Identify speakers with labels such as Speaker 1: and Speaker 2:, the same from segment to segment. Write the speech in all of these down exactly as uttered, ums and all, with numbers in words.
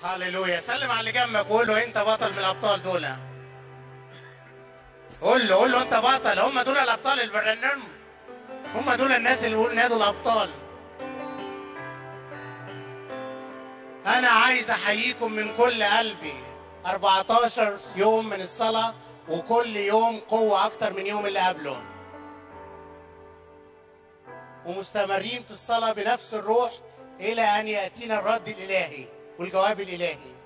Speaker 1: هللويا. سلم على اللي جنبك وقول له انت بطل من الابطال دول. قول له قول له انت بطل. هم دول الابطال اللي بيرنموا، هم دول الناس اللي بيقولوا نادوا الابطال. انا عايز احييكم من كل قلبي. أربعتاشر يوم من الصلاه وكل يوم قوه اكتر من يوم اللي قبله، ومستمرين في الصلاه بنفس الروح الى ان ياتينا الرد الالهي والجواب الالهي.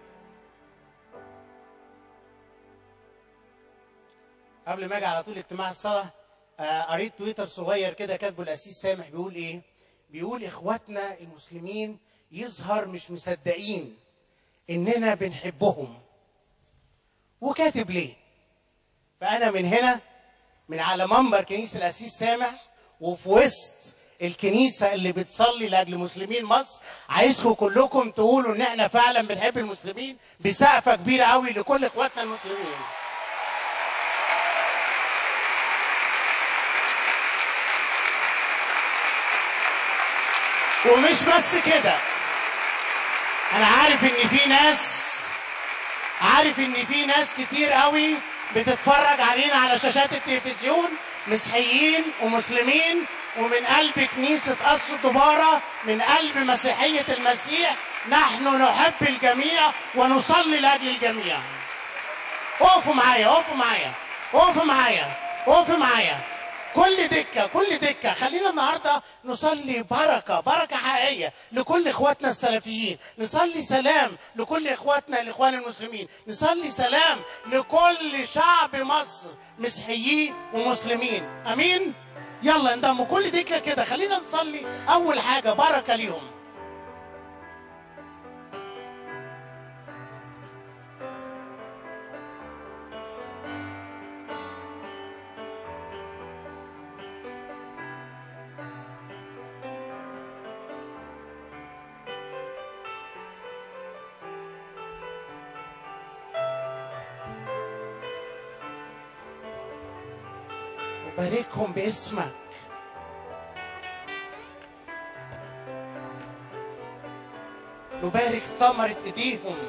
Speaker 1: قبل ما اجي على طول اجتماع الصلاه آه قريت تويتر صغير كده كاتبه القسيس سامح، بيقول ايه؟ بيقول اخواتنا المسلمين يظهر مش مصدقين اننا بنحبهم، وكاتب ليه؟ فانا من هنا من على منبر كنيسه القسيس سامح وفي وسط الكنيسه اللي بتصلي لاجل مسلمين مصر، عايزكم كلكم تقولوا ان احنا فعلا بنحب المسلمين بسقفه كبيره قوي لكل اخواتنا المسلمين. ومش بس كده، انا عارف ان في ناس عارف ان في ناس كتير قوي بتتفرج علينا على شاشات التلفزيون، مسيحيين ومسلمين ومن قلب كنيسة قصر الدبارة، من قلب مسيحية المسيح. نحن نحب الجميع ونصلي لأجل الجميع. وقفوا معايا وقفوا معايا وقفوا معايا وقفوا معايا كل دكة كل دكة. خلينا النهاردة نصلي بركة بركة حقيقية لكل إخواتنا السلفيين، نصلي سلام لكل إخواتنا الإخوان المسلمين، نصلي سلام لكل شعب مصر مسيحيين ومسلمين. أمين؟ يلا انضموا كل دكة كده، خلينا نصلي أول حاجة بركة ليهم. باركهم باسمك. نبارك ثمرة ايديهم،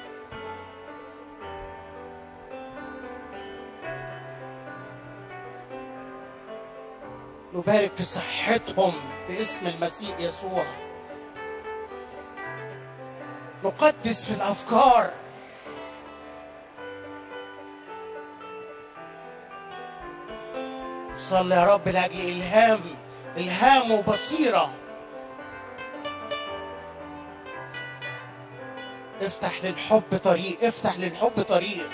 Speaker 1: نبارك في صحتهم باسم المسيح يسوع. نقدس في الافكار، صلي يا رب لاجل الهام الهام وبصيره. افتح للحب طريق، افتح للحب طريق.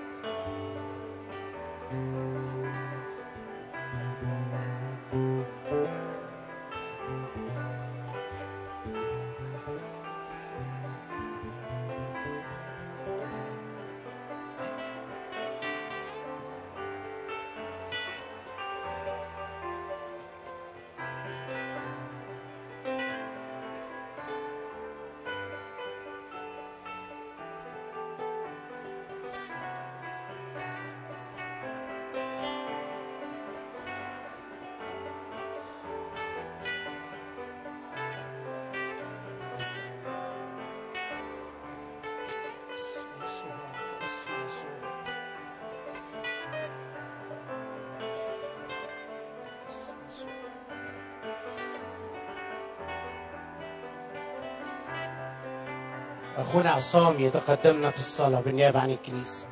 Speaker 1: أخونا عصام يتقدمنا في الصلاة بالنيابة عن الكنيسة.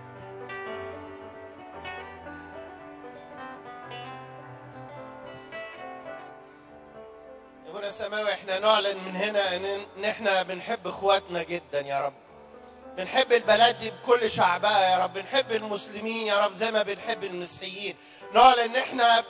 Speaker 2: يا ابونا السماوي، احنا نعلن من هنا ان احنا بنحب اخواتنا جدا يا رب، بنحب البلد دي بكل شعبها يا رب، بنحب المسلمين يا رب زي ما بنحب المسيحيين. نعلن ان احنا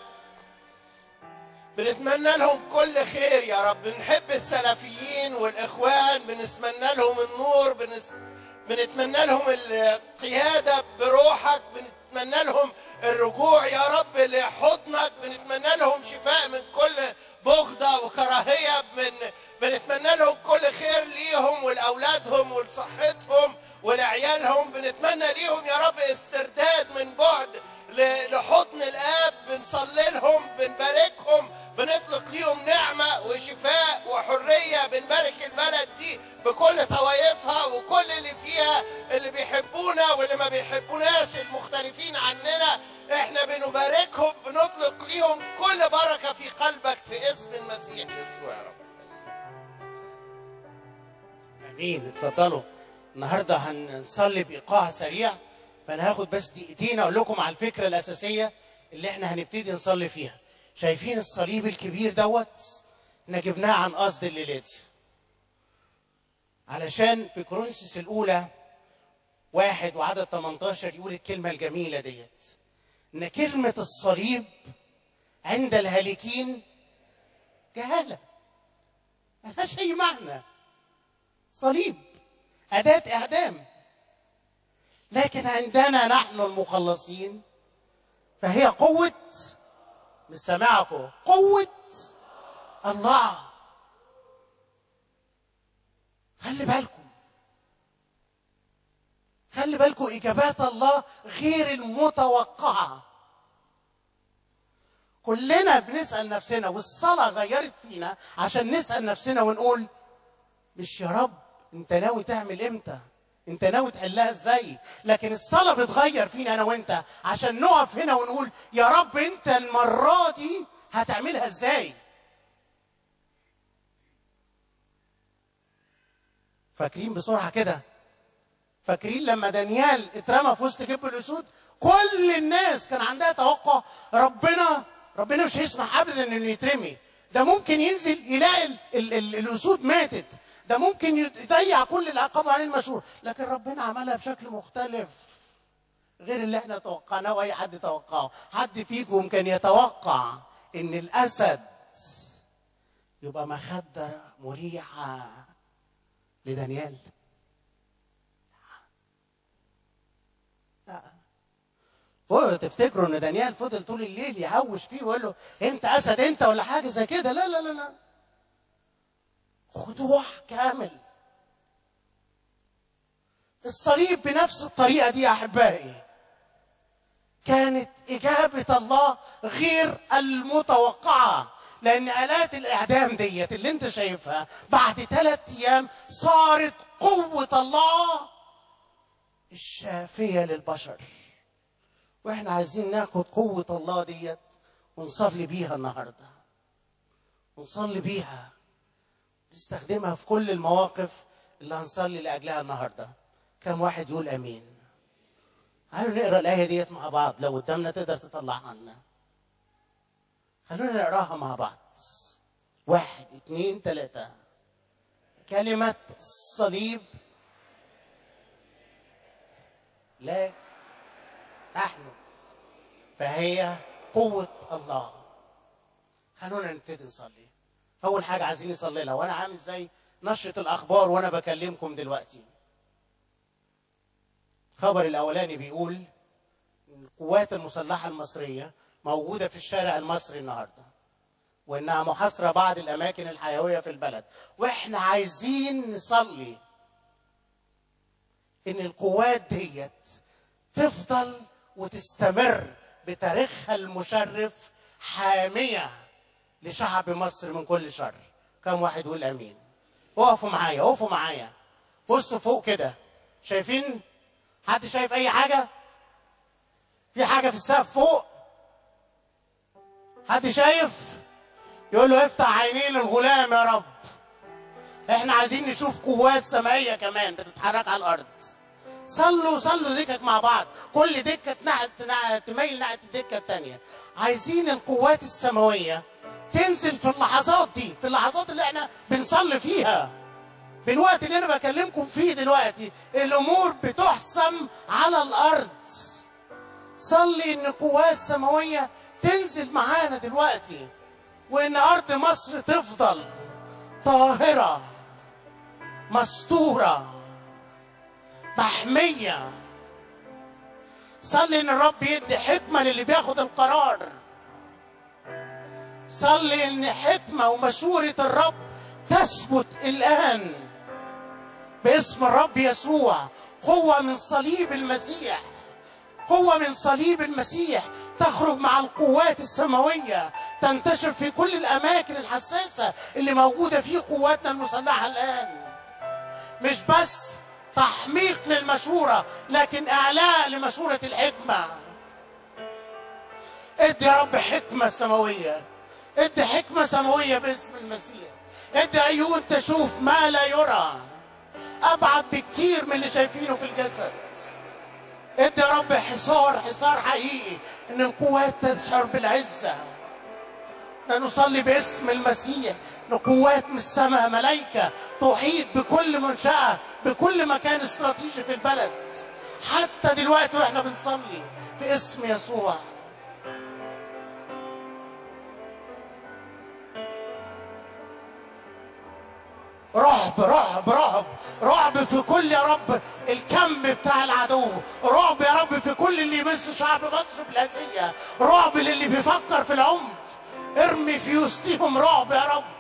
Speaker 2: بنتمنى لهم كل خير يا رب، بنحب السلفيين والإخوان، بنتمنى لهم النور، بنس... بنتمنى لهم القيادة بروحك، بنتمنى لهم الرجوع يا رب لحضنك، بنتمنى لهم شفاء من كل بغضة وكراهية، بن... بنتمنى لهم كل خير ليهم ولأولادهم ولصحتهم ولعيالهم، بنتمنى ليهم يا رب استرداد من بعد لحضن الآب، بنصلي لهم، بنباركهم، بنطلق ليهم نعمة وشفاء وحرية، بنبارك البلد دي بكل طوائفها وكل اللي فيها اللي بيحبونا واللي ما بيحبوناش، المختلفين عننا، احنا بنباركهم، بنطلق ليهم كل بركة في قلبك في اسم المسيح يسوع يا رب.
Speaker 1: امين. اتفضلوا. النهارده هنصلي بايقاع سريع، فانا هاخد بس دقيقتين اقول لكم على الفكره الاساسيه اللي احنا هنبتدي نصلي فيها. شايفين الصليب الكبير دوت؟ احنا جبناه عن قصد الليله دي، علشان في كورنثوس الاولى واحد وعدد ثمانية عشر يقول الكلمه الجميله ديت، ان كلمه الصليب عند الهالكين جهاله، ملهاش اي معنى. صليب اداه اعدام، لكن عندنا نحن المخلصين فهي قوه، مش سامعكم، قوه الله. خلي بالكم، خلي بالكم، اجابات الله غير المتوقعه. كلنا بنسال نفسنا، والصلاه غيرت فينا عشان نسال نفسنا ونقول مش يا رب انت ناوي تعمل امتى؟ انت ناوي تحلها ازاي؟ لكن الصلاه بتغير فينا انا وانت عشان نقف هنا ونقول يا رب انت المره دي هتعملها ازاي؟ فاكرين بسرعه كده؟ فاكرين لما دانيال اترمى في وسط جب الاسود؟ كل الناس كان عندها توقع ربنا ربنا مش هيسمح ابدا انه يترمي، ده ممكن ينزل يلاقي ال ال ال الاسود ماتت، ده ممكن يضيع كل العقاب عليه المشهور، لكن ربنا عملها بشكل مختلف غير اللي احنا توقعناه واي حد توقعه. حد فيكم كان يتوقع ان الاسد يبقى مخدة مريحة لدانيال؟ لا. هو تفتكروا ان دانيال فضل طول الليل يهوش فيه ويقول له انت اسد انت ولا حاجه زي كده؟ لا لا لا لا، خضوع كامل. الصليب بنفس الطريقه دي يا احبائي كانت اجابه الله غير المتوقعه، لان الات الاعدام ديت اللي انت شايفها بعد ثلاث ايام صارت قوه الله الشافيه للبشر. واحنا عايزين ناخد قوه الله ديت ونصلي بيها النهارده، ونصلي بيها نستخدمها في كل المواقف اللي هنصلي لاجلها النهارده. كم واحد يقول امين؟ تعالوا نقرا الايه ديت مع بعض، لو قدامنا تقدر تطلعها لنا. خلونا نقراها مع بعض. واحد اتنين تلاته. كلمه الصليب لا نحن فهي قوه الله. خلونا نبتدي نصلي. اول حاجه عايزين نصلي لها، وانا عامل زي نشره الاخبار وانا بكلمكم دلوقتي. الخبر الاولاني بيقول ان القوات المسلحه المصريه موجوده في الشارع المصري النهارده، وانها محاصره بعض الاماكن الحيويه في البلد، واحنا عايزين نصلي ان القوات ديت تفضل وتستمر بتاريخها المشرف حاميه لشعب مصر من كل شر. كم واحد يقول امين؟ وقفوا معايا، وقفوا معايا، بصوا فوق كده. شايفين؟ حد شايف اي حاجه؟ في حاجه في السقف فوق؟ حد شايف؟ يقول له افتح عينين الغلام يا رب. احنا عايزين نشوف قوات سمائيه كمان بتتحرك على الارض. صلوا صلوا دكك مع بعض، كل دكه تميل ناحيه الدكه الثانيه. عايزين القوات السماويه تنزل في اللحظات دي، في اللحظات اللي احنا بنصلي فيها، في الوقت اللي انا بكلمكم فيه دلوقتي. الامور بتحسم على الارض. صلي ان قوات سماويه تنزل معانا دلوقتي، وان ارض مصر تفضل طاهره مستوره محميه. صلي ان الرب يدي حكمه للي بياخد القرار. صلي ان حكمه ومشوره الرب تثبت الان باسم الرب يسوع. قوه من صليب المسيح، قوه من صليب المسيح تخرج مع القوات السماويه، تنتشر في كل الاماكن الحساسه اللي موجوده فيه قواتنا المسلحه الان. مش بس تحميق للمشورة، لكن إعلاء لمشورة الحكمة. ادي يا رب حكمة سماوية، ادي حكمة سماوية باسم المسيح. ادي عيون تشوف ما لا يرى، أبعد بكتير من اللي شايفينه في الجسد. ادي يا رب حصار، حصار حقيقي، إن القوات تشعر بالعزة. نصلي باسم المسيح إن قوات من السماء، ملائكة تحيط بكل منشأة، بكل مكان استراتيجي في البلد، حتى دلوقتي واحنا بنصلي في اسم يسوع. رعب رعب رعب رعب في كل يا رب الكم بتاع العدو، رعب يا رب في كل اللي يمس شعب مصر بالأذية، رعب للي بيفكر في العنف، ارمي في وسطهم رعب يا رب.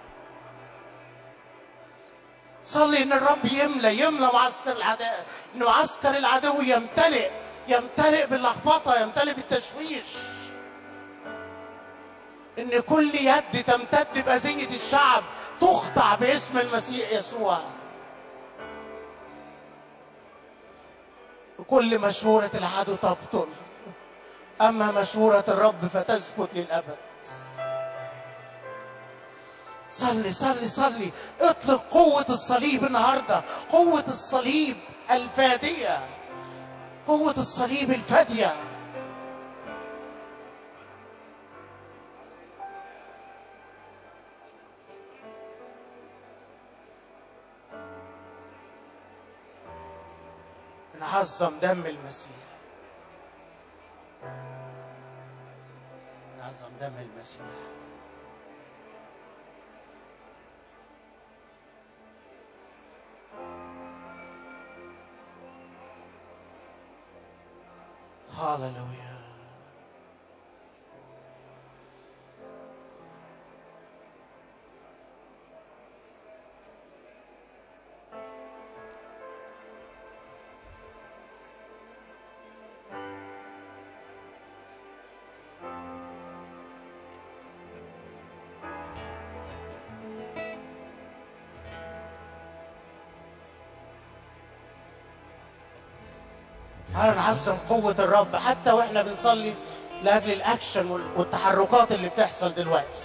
Speaker 1: صلي ان الرب يملى يملى معسكر العدو، ان معسكر العدو يمتلئ يمتلئ باللخبطه، يمتلئ بالتشويش، ان كل يد تمتد بأذية الشعب تخضع باسم المسيح يسوع. كل مشورة العدو تبطل، اما مشورة الرب فتثبت للابد. صلي صلي صلي، اطلق قوة الصليب النهارده، قوة الصليب الفادية، قوة الصليب الفادية. نعظم دم المسيح، نعظم دم المسيح. هاللويا. تعالوا نعظم قوة الرب حتى واحنا بنصلي لأجل الأكشن والتحركات اللي بتحصل دلوقتي.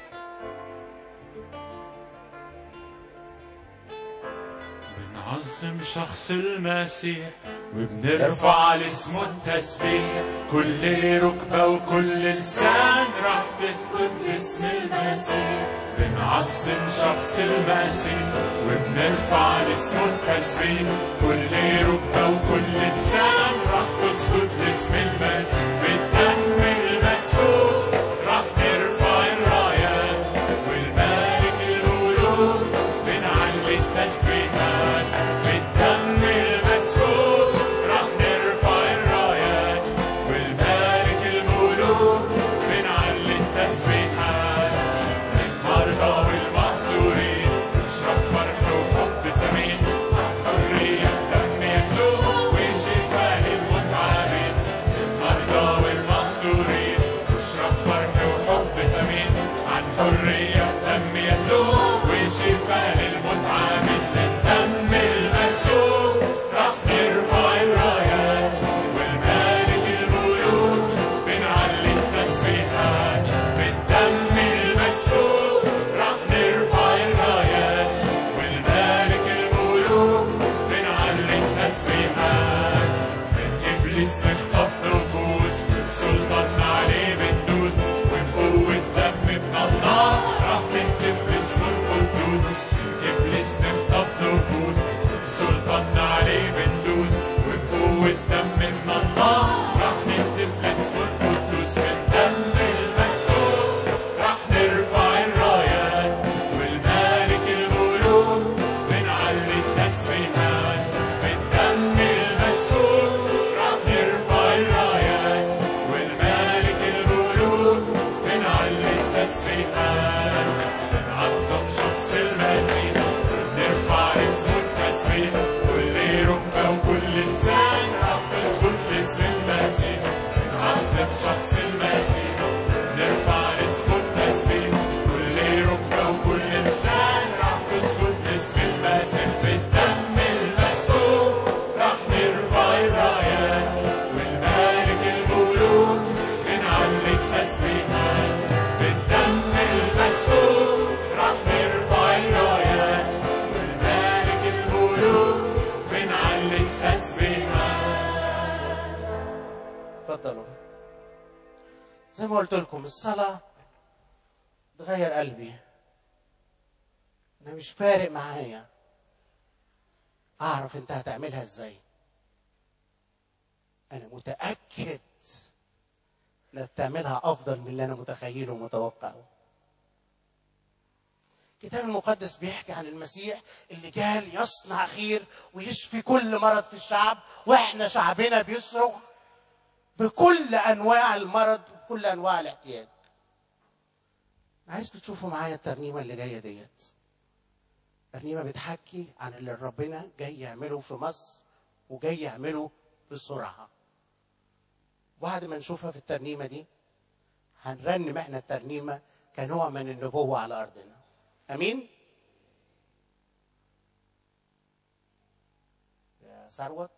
Speaker 3: بنعظم شخص المسيح وبنرفع لاسمه التسبيح، كل ركبة وكل لسان راح تثبت اسم المسيح. بنعظم شخص المسيح وبنرفع لاسمه التسبيح، كل ركبة وكل لسان راح تسجد لاسم المسيح. بالدم المسفوك راح نرفع الرايات، والملك الملوك بنعلي التسبيحات. بالدم المسفوك راح نرفع الرايات، والملك الملوك بنعلي التسبيحات. المرضى والمحصورين نشرب فرح وحب سمين، حرية بدم يسوع وشفاء للمتعبين. المرضى والمحصورين نشرب فرح وحب ثمين، عن حرية بدم يسوع وشفاء للمتعبين. للدم المسفوك راح نرفع الرايات، والملك الملوك بنعلي التسبيحات. بالدم المسفوك راح نرفع الرايات، والملك الملوك بنعلي التسبيحات. من إبليس نخطف نفوس، سلطان عليه بندوس، وبقوة دم ابن الله راح نهتف باسمه القدوس. من إبليس نخطف نفوس، سلطان عليه بندوس، وبقوة دم ابن الله راح نهتف باسمه القدوس. بالدم المسفوك راح نرفع الرايات، والملك الملوك بنعلي التسبيحات. بالدم المسفوك راح نرفع
Speaker 1: زي ما قلت لكم الصلاة تغير قلبي. أنا مش فارق معايا، أعرف أنت هتعملها إزاي. أنا متأكد إنك تعملها أفضل من اللي أنا متخيله ومتوقعه. الكتاب المقدس بيحكي عن المسيح اللي جال يصنع خير ويشفي كل مرض في الشعب، واحنا شعبنا بيصرخ بكل انواع المرض وكل انواع الاحتياج. عايزكم تشوفوا معايا الترنيمه اللي جايه ديت. ترنيمه بتحكي عن اللي ربنا جاي يعمله في مصر وجاي يعمله بسرعه. بعد ما نشوفها في الترنيمه دي هنرنم احنا الترنيمه كنوع من النبوه على ارضنا. امين. يا ثروت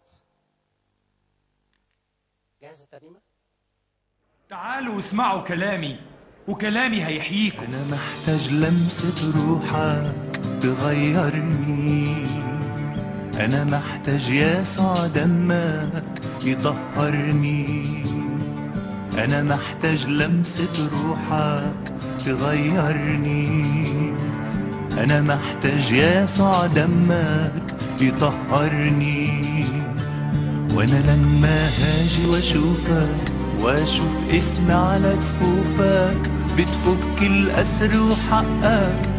Speaker 1: جاهز الترنيمه؟
Speaker 4: تعالوا واسمعوا كلامي وكلامي هيحييكم.
Speaker 5: أنا محتاج لمسة روحك تغيرني، أنا محتاج يسوع دمك يطهرني، أنا محتاج لمسة روحك تغيرني، أنا محتاج يسوع دمك يطهرني. وأنا لما هاجي وأشوفك وأشوف اسمي على كفوفك بتفك الأسر وحقك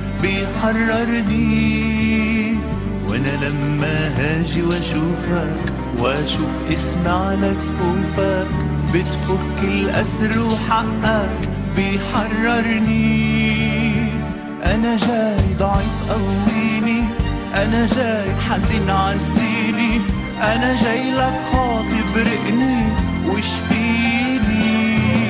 Speaker 5: بيحررني. وأنا لما هاجي وأشوفك وأشوف اسمي على كفوفك بتفك الأسر وحقك بيحررني. أنا جاي ضعيف قويني، أنا جاي حزين عزيني، أنا جاي لك خاطب رقني واشفيني.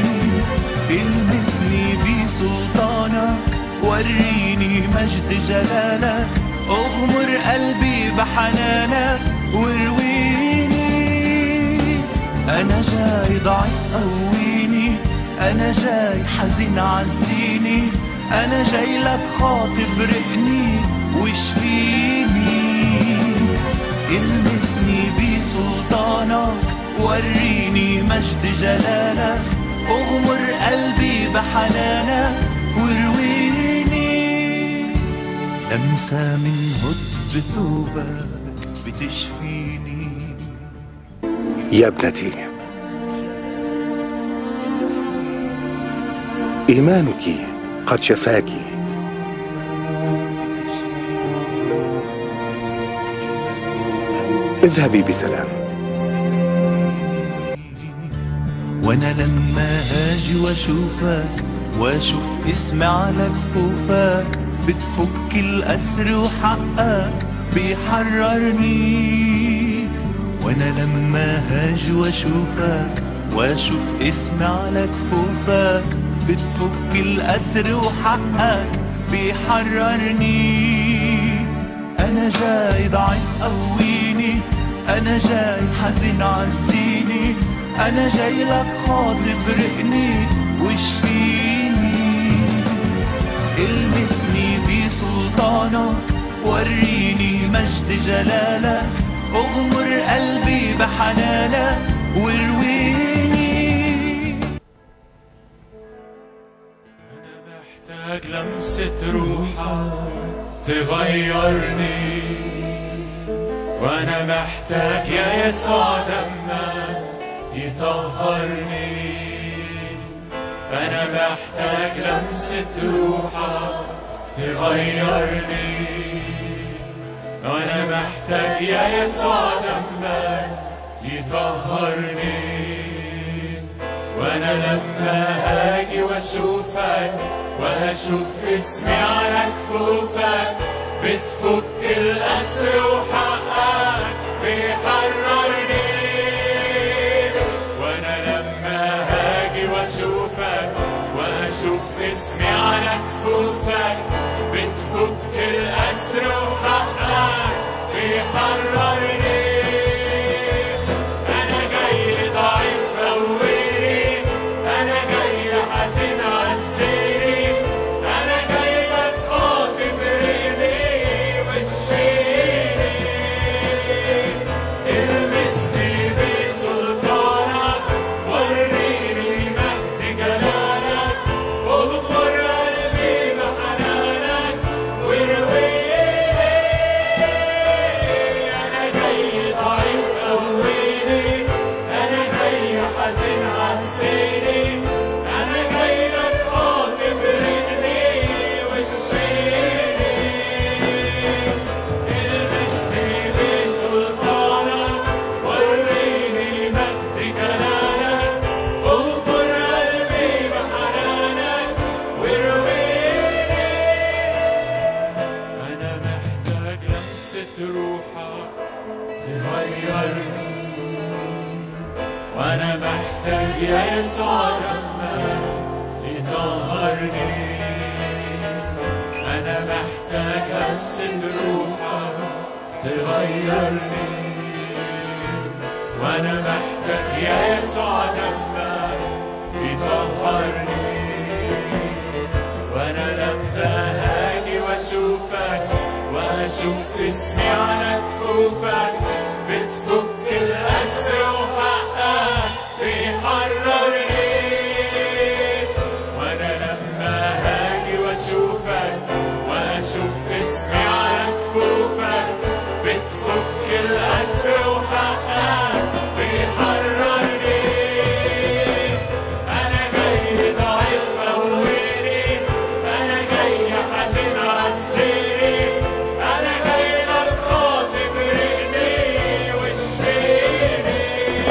Speaker 5: المسني بسلطانك وريني مجد جلالك، اغمر قلبي بحنانك وارويني. أنا جاي ضعيف قويني، أنا جاي حزين عزيني، أنا جاي لك خاطب رقني واشفيني. المسني بسلطانك وريني مجد جلالك، اغمر قلبي بحنانك وارويني. لمسة من هد ثوبك بتشفيني.
Speaker 6: يا ابنتي، إيمانك قد شفاك، اذهبي بسلام.
Speaker 5: وانا لما هاجي واشوفك واشوف اسمي على كفوفك بتفك الاسر وحقك بيحررني. وانا لما هاجي واشوفك واشوف اسمي على كفوفك بتفك الاسر وحقك بيحررني. انا جاي ضعيف قويني، انا جاي حزين عزيني، انا جاي لك خاطب رقني واشفيني. المسني بسلطانك وريني مجد جلالك، اغمر قلبي بحنانك وارويني.
Speaker 3: أنا محتاج لمسة روحك تغيرني، وأنا محتاج يا يسوع دمك يطهرني. أنا محتاج لمسة روحك تغيرني، وأنا محتاج يا يسوع دمك يطهرني. وأنا لما هاجي وأشوفك وأشوف اسمي على كفوفك بتفك الأسر وحقك بيحررني. وأنا لما هاجي وأشوفك وأشوف اسمي على كفوفك بتفك الأسر وحقك بيحررني. أنا جاي ضعيف قويني، أنا جاي حزين عزيني، أنا جاي لك خاطب رقني واشفيني. المسني بسلطانك وريني مجد جلالك، غيرني، وانا محتاج يا يسوع دمك يطهرني، انا محتاج امسك روحك تغيرني، وانا محتاج يا يسوع دمك يطهرني، وانا لما هاجي واشوفك واشوف اسمي على كفوفك بتفك الاسر وحقك بيحررني، وانا لما هاجي واشوفك واشوف اسمي على كفوفك بتفك الاسر وحقك بيحررني، انا جاي ضعيف قويني، انا جاي حزين عزيني، انا جاي لك خاطب رجلي واشفيني،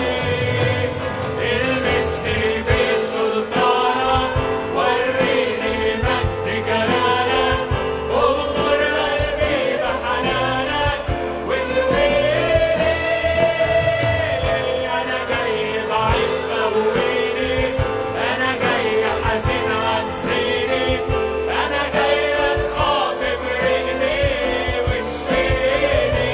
Speaker 3: المسني بسلطانك وريني مجد جلالك، اغمر قلبي بحنانك واشفيني، انا جاي ضعيف قويني، انا جاي حزين عزيني، انا جاي لك خاطب رجلي واشفيني،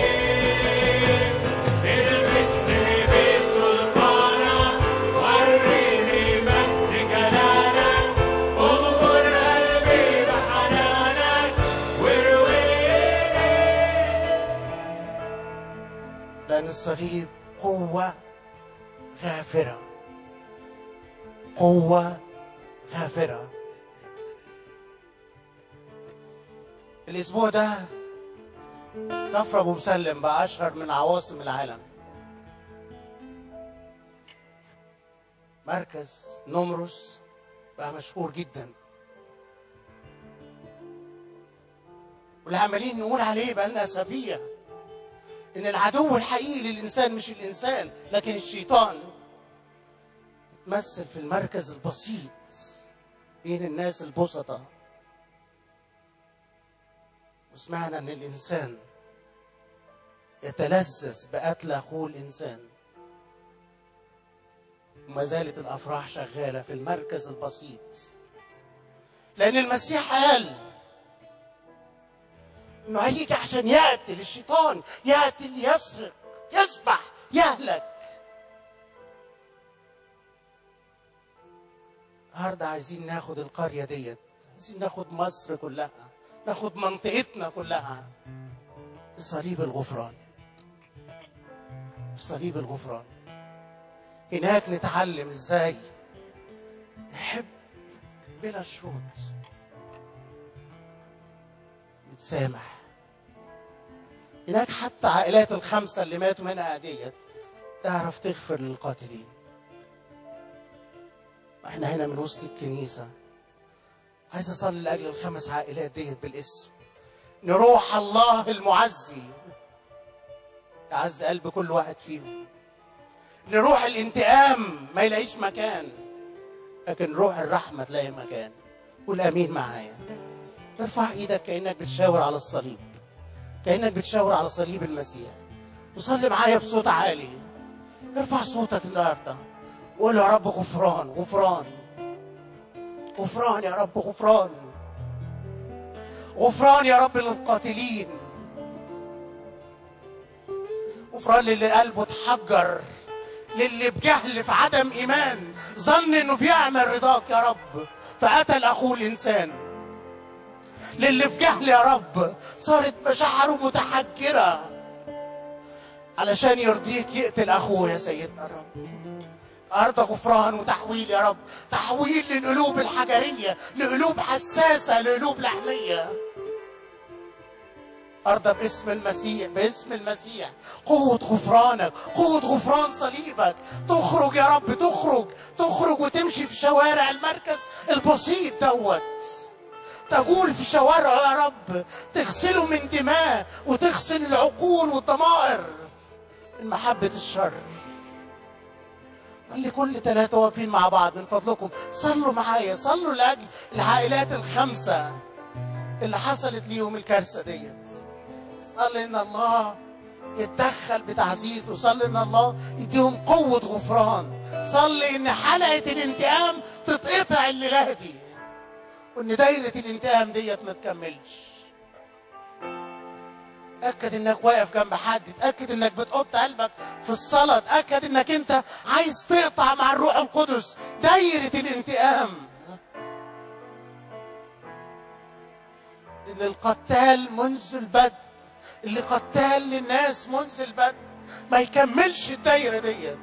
Speaker 3: المسني بسلطانك وريني مجد جلالك، اغمر قلبي بحنانك وارويني.
Speaker 1: لأن الصليب قوة غافرة، قوة غافرة. الأسبوع ده كفر أبو مسلم بقى أشهر من عواصم العالم. مركز نمرس بقى مشهور جدا، واللي عمالين نقول عليه بقى لنا أسابيع إن العدو الحقيقي للإنسان مش الإنسان لكن الشيطان، تمثل في المركز البسيط بين الناس البسطة. وسمعنا ان الانسان يتلذذ بقتل اخوه الانسان، وما زالت الافراح شغاله في المركز البسيط، لان المسيح قال انه هيجي عشان يقتل، الشيطان يقتل، يسرق، يذبح، يهلك. النهارده عايزين ناخد القريه ديت، عايزين ناخد مصر كلها، ناخد منطقتنا كلها بصليب الغفران، بصليب الغفران. هناك نتعلم ازاي نحب بلا شروط، نتسامح. هناك حتى عائلات الخمسه اللي ماتوا منها ديت تعرف تغفر للقاتلين. احنا هنا من وسط الكنيسه عايز اصلي لاجل الخمس عائلات ديت بالاسم، نروح الله المعزي يعز قلب كل واحد فيهم، نروح الانتقام ما يلاقيش مكان، لكن روح الرحمه تلاقي مكان. قول امين معايا. ارفع ايدك كانك بتشاور على الصليب، كانك بتشاور على صليب المسيح، وصلي معايا بصوت عالي. ارفع صوتك النهارده وقول يا رب غفران، غفران، غفران يا رب، غفران، غفران يا رب للقاتلين، غفران للي قلبه اتحجر، للي بجهل في عدم ايمان ظن انه بيعمل رضاك يا رب فقتل اخوه الانسان، للي في جهل يا رب صارت مشاعره متحجره علشان يرضيك يقتل اخوه يا سيدنا الرب. أرض غفران وتحويل يا رب، تحويل للقلوب الحجرية لقلوب حساسة لقلوب لحمية. أرض باسم المسيح، باسم المسيح قوة غفرانك، قوة غفران صليبك، تخرج يا رب، تخرج تخرج وتمشي في شوارع المركز البسيط دوت، تجول في شوارعه يا رب، تغسله من دماء وتغسل العقول والضمائر من محبة الشر. اللي كل ثلاثة واقفين مع بعض من فضلكم صلوا معايا، صلوا لأجل العائلات الخمسة اللي حصلت ليهم الكارثة ديت. صلي إن الله يتدخل بتعزيز، وصلي ان الله يديهم قوة غفران. صلي ان حلقة الانتقام تتقطع الليلة دي، وان دايرة الانتقام ديت ما تكملش. تأكد انك واقف جنب حد، تأكد انك بتحط قلبك في الصلاة، تأكد انك انت عايز تقطع مع الروح القدس دايرة الانتقام. ان القتال منذ البدء، اللي قتال للناس منذ البدء ما يكملش الدايرة ديت.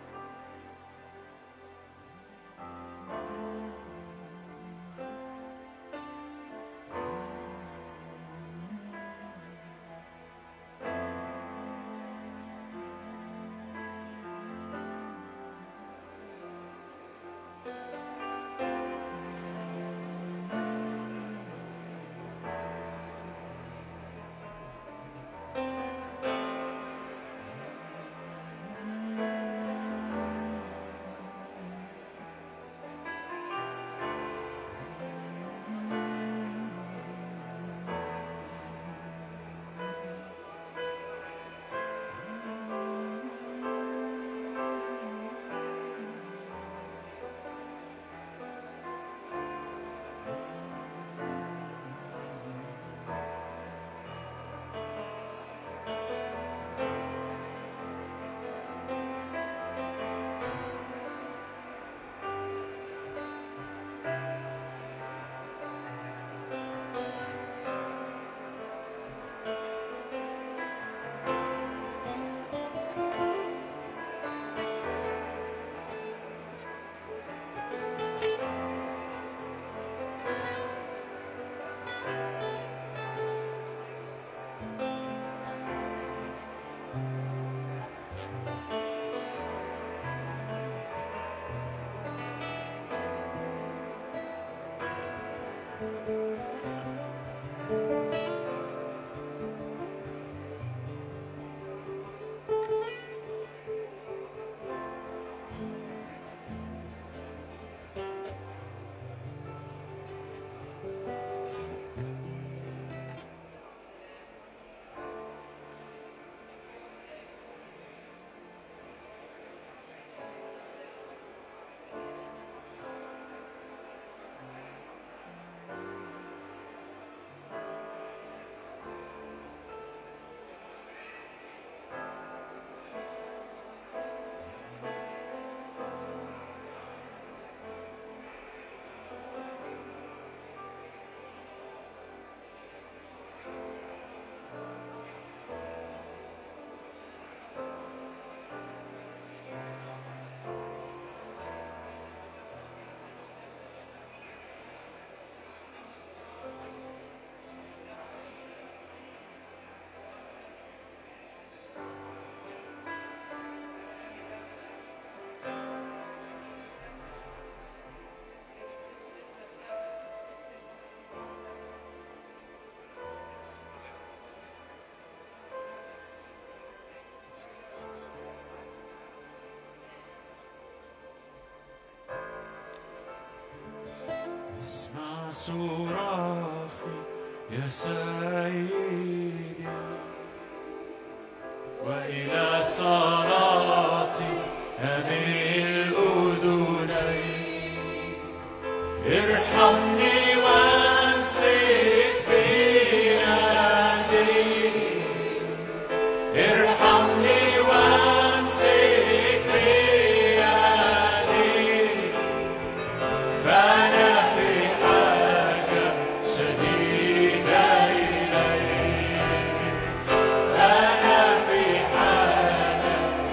Speaker 3: اسمع صراخي يا سيدي، وإلى صلاتي أميل أذني. ارحمني وامسك بيدي، ارحمني وامسك بيدي، فأنا في حاجة شديدة إليك، فأنا في حاجة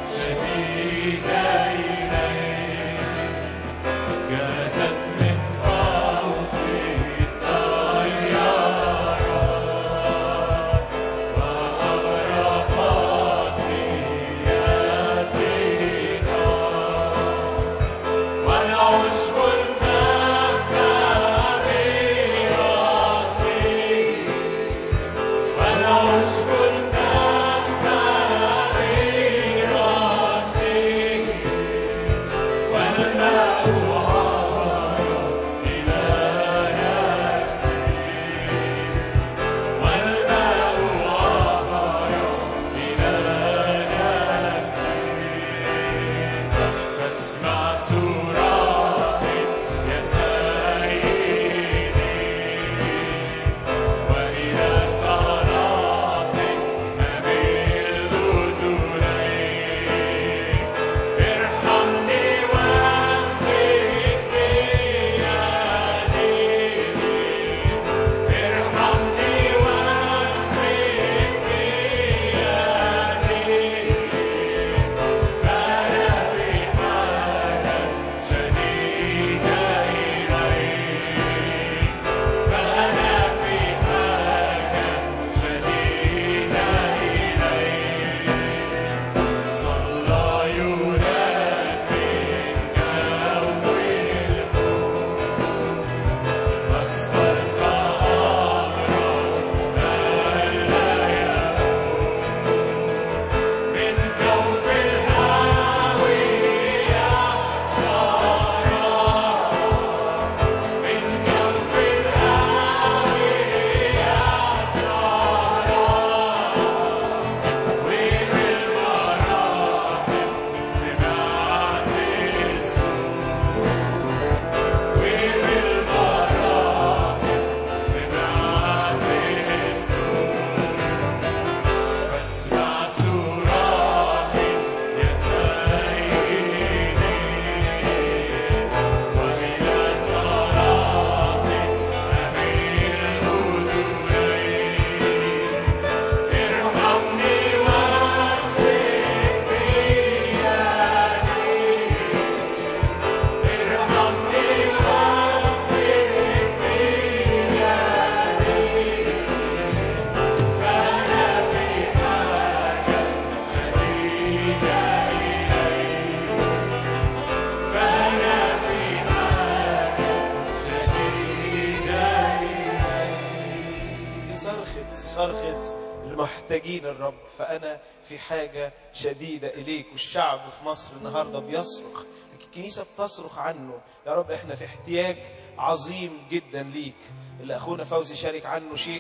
Speaker 7: محتاجين الرب. فأنا في حاجة شديدة إليك. والشعب في مصر النهاردة بيصرخ، الكنيسة بتصرخ عنه. يا رب احنا في احتياج عظيم جدا ليك. اللي أخونا فوزي شارك عنه شيء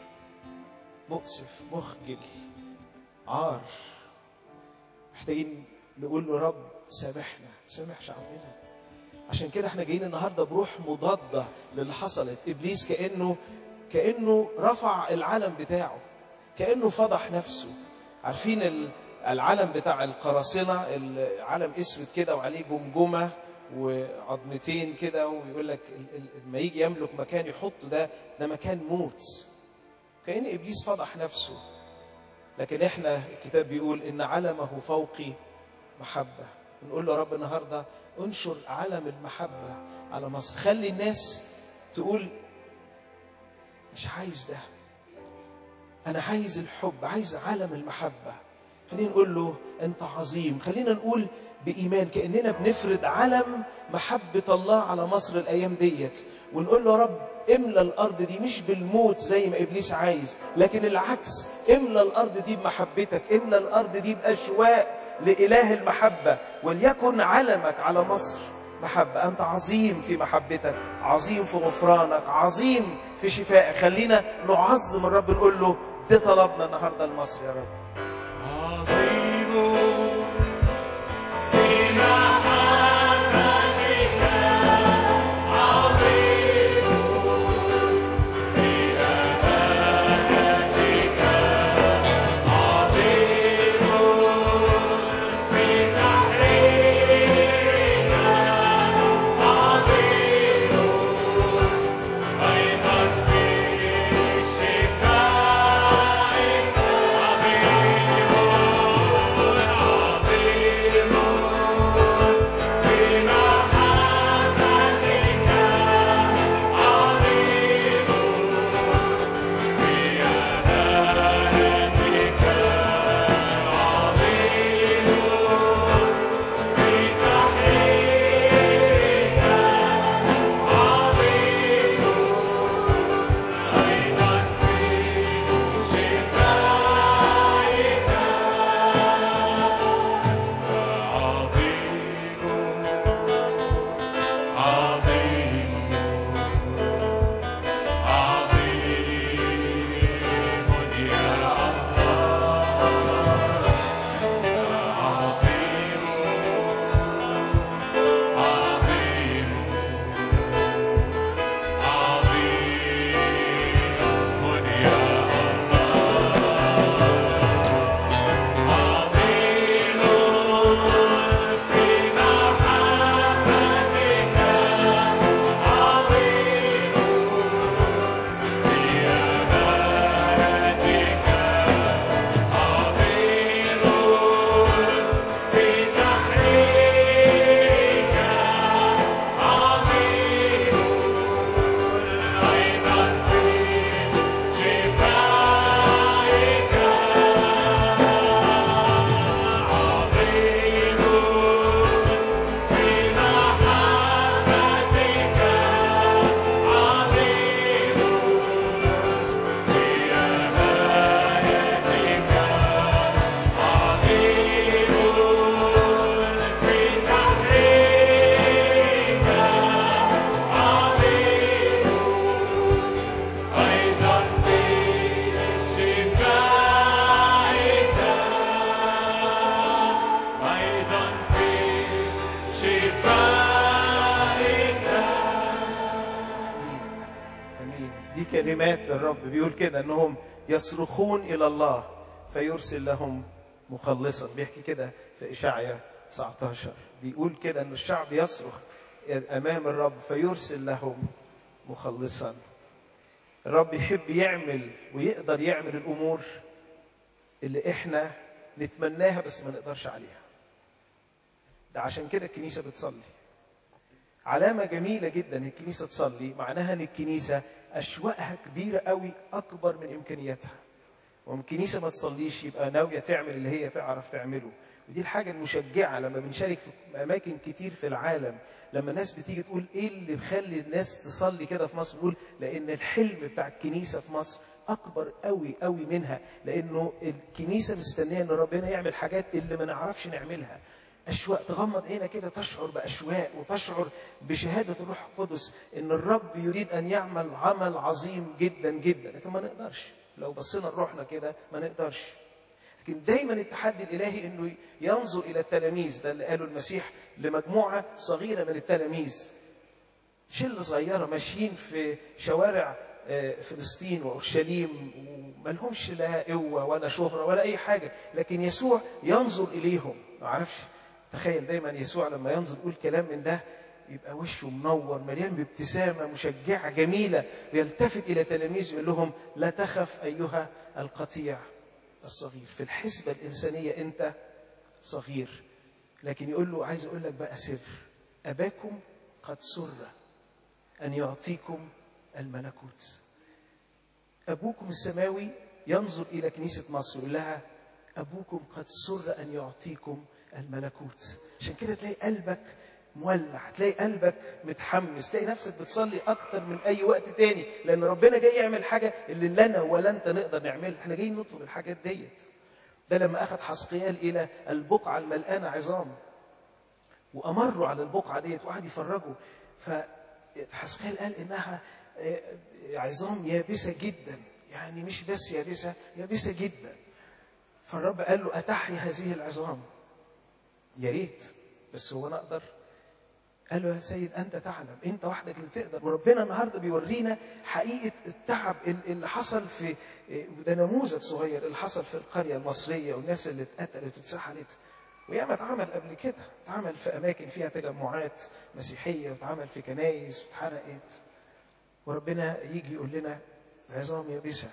Speaker 7: مؤسف مخجل عار. محتاجين نقول له رب سامحنا، سامح شعبنا. عشان كده احنا جايين النهارده بروح مضاده للي حصلت. ابليس كانه كانه رفع العلم بتاعه، كانه فضح نفسه. عارفين العلم بتاع القراصنه، العلم اسود كده وعليه جمجمه وعظمتين كده، ويقول لك لما يجي يملك مكان يحط ده ده مكان موت. كأن ابليس فضح نفسه. لكن احنا الكتاب بيقول ان علمه فوقي محبه. نقول له يا رب النهارده انشر علم المحبه على مصر. خلي الناس تقول مش عايز ده، انا عايز الحب، عايز علم المحبه. خلينا نقول له انت عظيم. خلينا نقول بإيمان كأننا بنفرد علم محبة الله على مصر الأيام ديت، ونقول له يا رب املى الأرض دي مش بالموت زي ما إبليس عايز، لكن العكس، املى الأرض دي بمحبتك، املى الأرض دي بأشواق لإله المحبة، وليكن علمك على مصر محبة. أنت عظيم في محبتك، عظيم في غفرانك، عظيم في شفائك. خلينا نعظم الرب، نقول له ده طلبنا النهارده لمصر يا رب. كلمات الرب بيقول كده انهم يصرخون الى الله فيرسل لهم مخلصا. بيحكي كده في اشعياء تسعة عشر، بيقول كده ان الشعب يصرخ امام الرب فيرسل لهم مخلصا. الرب يحب يعمل ويقدر يعمل الامور اللي احنا نتمناها بس ما نقدرش عليها. ده عشان كده الكنيسه بتصلي. علامة جميلة جدا الكنيسة تصلي، معناها ان الكنيسة اشواقها كبيرة قوي اكبر من امكانياتها. والكنيسة ما تصليش يبقى ناوية تعمل اللي هي تعرف تعمله. ودي الحاجة المشجعة لما بنشارك في اماكن كتير في العالم، لما الناس بتيجي تقول ايه اللي بيخلي الناس تصلي كده في مصر، بنقول لان الحلم بتاع الكنيسة في مصر اكبر قوي قوي منها، لانه الكنيسه مستنيه ان ربنا يعمل حاجات اللي ما نعرفش نعملها. اشواق، تغمض عينك كده تشعر باشواق وتشعر بشهاده الروح القدس ان الرب يريد ان يعمل عمل عظيم جدا جدا، لكن ما نقدرش. لو بصينا لروحنا كده ما نقدرش. لكن دايما التحدي الالهي انه ينظر الى التلاميذ، ده اللي قاله المسيح لمجموعه صغيره من التلاميذ، شله صغيره ماشيين في شوارع فلسطين واورشليم وما لهمش لا قوه ولا شهره ولا اي حاجه، لكن يسوع ينظر اليهم. ما اعرفش، تخيل دايما يسوع لما ينظر يقول كلام من ده يبقى وشه منور مليان بابتسامه مشجعه جميله، ويلتفت الى تلاميذه يقول لهم لا تخف ايها القطيع الصغير. في الحسبه الانسانيه انت صغير، لكن يقول له عايز اقول لك بقى سر، اباكم قد سر ان يعطيكم الملكوت. ابوكم السماوي ينظر الى كنيسه مصر ويقول لها ابوكم قد سر ان يعطيكم الملكوت. عشان كده تلاقي قلبك مولع، تلاقي قلبك متحمس، تلاقي نفسك بتصلي اكتر من اي وقت تاني، لان ربنا جاي يعمل حاجه اللي لنا ولا انت نقدر نعملها، احنا جايين نطلب الحاجات ديت. ده لما اخذ حسقيال الى البقعه الملقانه عظام وامروا على البقعه ديت وقعد يفرجوا، فحسقيال قال انها عظام يابسه جدا، يعني مش بس يابسه، يابسه جدا. فالرب قال له اتحيا هذه العظام؟ يا ريت، بس هو انا اقدر؟ قال له يا سيد انت تعلم، انت وحدك اللي تقدر. وربنا النهارده بيورينا حقيقه التعب اللي حصل في، ده نموذج صغير اللي حصل في القريه المصريه والناس اللي اتقتلت واتسحلت. وياما اتعمل قبل كده، اتعمل في اماكن فيها تجمعات مسيحيه، واتعمل في كنايس واتحرقت. وربنا يجي يقول لنا عظام يابسه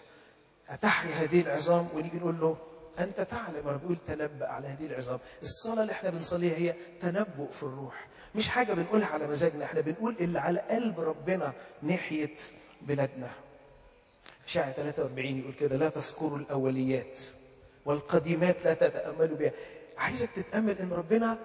Speaker 7: اتحيا هذه العظام، ونيجي نقول له انت تعلم. رب بيقول تنبأ على هذه العظام. الصلاه اللي احنا بنصليها هي تنبؤ في الروح، مش حاجه بنقولها على مزاجنا، احنا بنقول اللي على قلب ربنا ناحيه بلادنا. اشعياء ثلاثة وأربعين يقول كده لا تذكروا الاوليات والقديمات لا تتاملوا بها. عايزك تتامل ان ربنا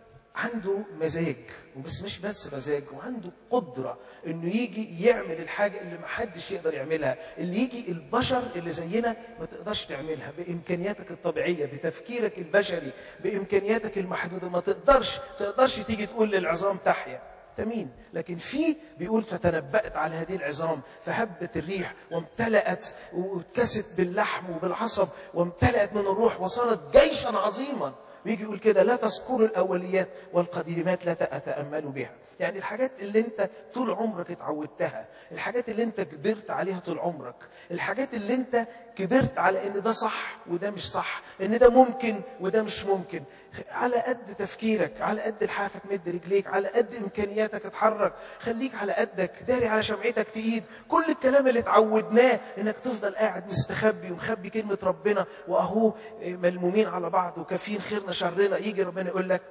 Speaker 7: عنده مزاج، وبس مش بس مزاج، وعنده قدرة انه يجي يعمل الحاجة اللي محدش يقدر يعملها، اللي يجي البشر اللي زينا ما تقدرش تعملها بامكانياتك الطبيعية، بتفكيرك البشري، بامكانياتك المحدودة. ما تقدرش تقدرش تيجي تقول للعظام تحيا، تمين. لكن في بيقول فتنبأت على هذه العظام فهبت الريح وامتلأت واتكست باللحم وبالعصب وامتلأت من الروح وصارت جيشا عظيما. ويجي يقول كده لا تذكروا الاوليات والقديمات لا تتاملوا بها. يعني الحاجات اللي انت طول عمرك اتعودتها، الحاجات اللي انت كبرت عليها طول عمرك، الحاجات اللي انت كبرت على ان ده صح وده مش صح، ان ده ممكن وده مش ممكن، على قد تفكيرك، على قد لحافك مد رجليك، على قد امكانياتك اتحرك، خليك على قدك، داري على شمعتك تقيد. كل الكلام اللي اتعودناه انك تفضل قاعد مستخبي ومخبي كلمه ربنا، واهو ملمومين على بعض وكافيين خيرنا شرنا، يجي ربنا يقول لك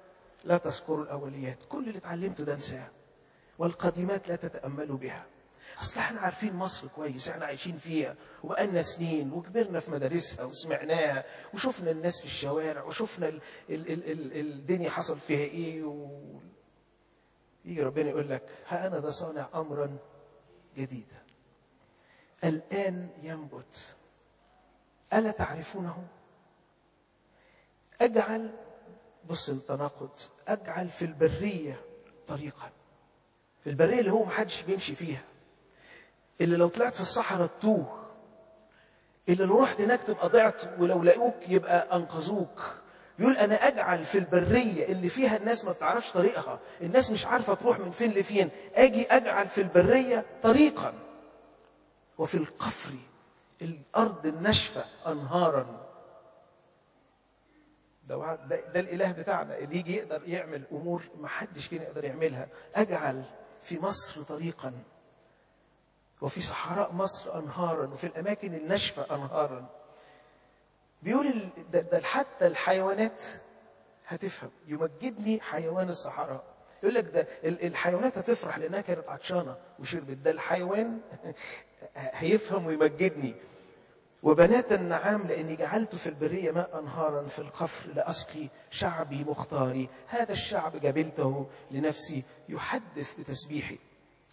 Speaker 7: لا تذكروا الاوليات، كل اللي اتعلمته ده انساه، والقديمات لا تتاملوا بها. اصل احنا عارفين مصر كويس، احنا عايشين فيها وبقالنا سنين وكبرنا في مدارسها وسمعناها وشفنا الناس في الشوارع وشفنا ال ال ال ال الدنيا حصل فيها ايه و... يجي ربنا يقول لك ها انا ذا صانع امرا جديدا الان ينبت الا تعرفونه؟ اجعل، بص التناقض، اجعل في البريه طريقا. في البريه اللي هو محدش بيمشي فيها، اللي لو طلعت في الصحراء تتوه، اللي لو رحت هناك تبقى ضعت ولو لقوك يبقى انقذوك. بيقول انا اجعل في البريه اللي فيها الناس ما بتعرفش طريقها، الناس مش عارفه تروح من فين لفين، اجي اجعل في البريه طريقا وفي القفر الارض الناشفه انهارا. ده, ده, ده الاله بتاعنا اللي يجي يقدر يعمل امور ما حدش فينا يقدر يعملها. اجعل في مصر طريقا وفي صحراء مصر انهارا وفي الاماكن الناشفه انهارا. بيقول ده, ده حتى الحيوانات هتفهم، يمجدني حيوان الصحراء. يقول لك ده الحيوانات هتفرح لانها كانت عطشانه وشربت، ده الحيوان هيفهم ويمجدني. وبنات النعام لاني جعلت في البريه ماء انهارا في القفر لاسقي شعبي مختاري، هذا الشعب جبلته لنفسي يحدث بتسبيحي.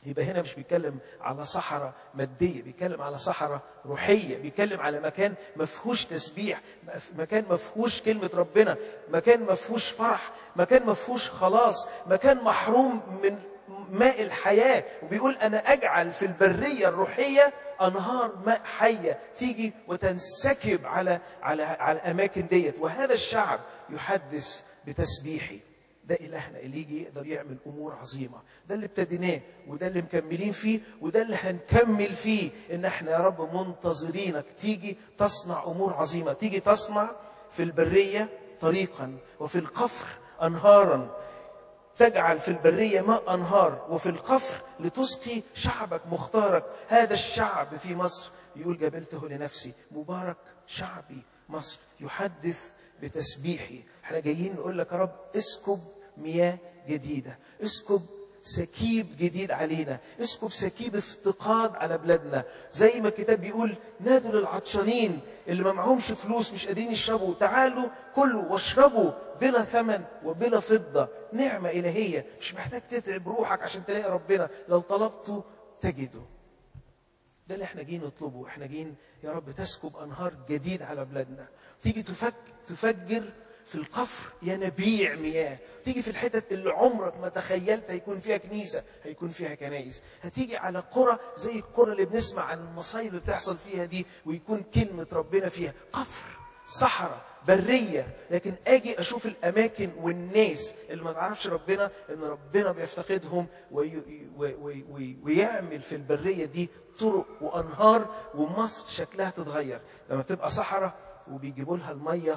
Speaker 7: يبقى هنا مش بيتكلم على صحراء مادية، بيتكلم على صحراء روحية، بيتكلم على مكان ما فيهوش تسبيح، مكان ما فيهوش كلمة ربنا، مكان ما فيهوش فرح، مكان ما فيهوش خلاص، مكان محروم من ماء الحياة. وبيقول أنا أجعل في البرية الروحية أنهار ماء حية تيجي وتنسكب على على على الأماكن ديت. وهذا الشعب يحدث بتسبيحي. ده إلهنا اللي يجي يقدر يعمل أمور عظيمة. ده اللي ابتديناه وده اللي مكملين فيه وده اللي هنكمل فيه. إن احنا يا رب منتظرينك تيجي تصنع أمور عظيمة، تيجي تصنع في البرية طريقا وفي القفر أنهارا، تجعل في البرية ماء أنهار وفي القفر لتسقي شعبك مختارك. هذا الشعب في مصر يقول جبلته لنفسي، مبارك شعبي مصر يحدث بتسبيحي. احنا جايين نقول لك يا رب اسكب مياه جديدة، اسكب سكيب جديد علينا، اسكب سكيب افتقاد على بلادنا. زي ما الكتاب بيقول نادوا للعطشانين اللي ما معهمش فلوس مش قادرين يشربوا، تعالوا كلوا واشربوا بلا ثمن وبلا فضة. نعمة إلهية، مش محتاج تتعب روحك عشان تلاقي ربنا، لو طلبته تجده. ده اللي احنا جايين نطلبه. احنا جايين يا رب تسكب أنهار جديد على بلادنا، تيجي تفك تفجر في القفر ينابيع مياه، تيجي في الحتت اللي عمرك ما تخيلت هيكون فيها كنيسة هيكون فيها كنايس، هتيجي على قرى زي القرى اللي بنسمع عن المصايب اللي بتحصل فيها دي ويكون كلمة ربنا فيها. قفر، صحراء، برية، لكن اجي اشوف الاماكن والناس اللي ما تعرفش ربنا ان ربنا بيفتقدهم وي وي وي ويعمل في البرية دي طرق وانهار، ومصر شكلها تتغير. لما تبقى صحراء وبيجيبوا لها المية،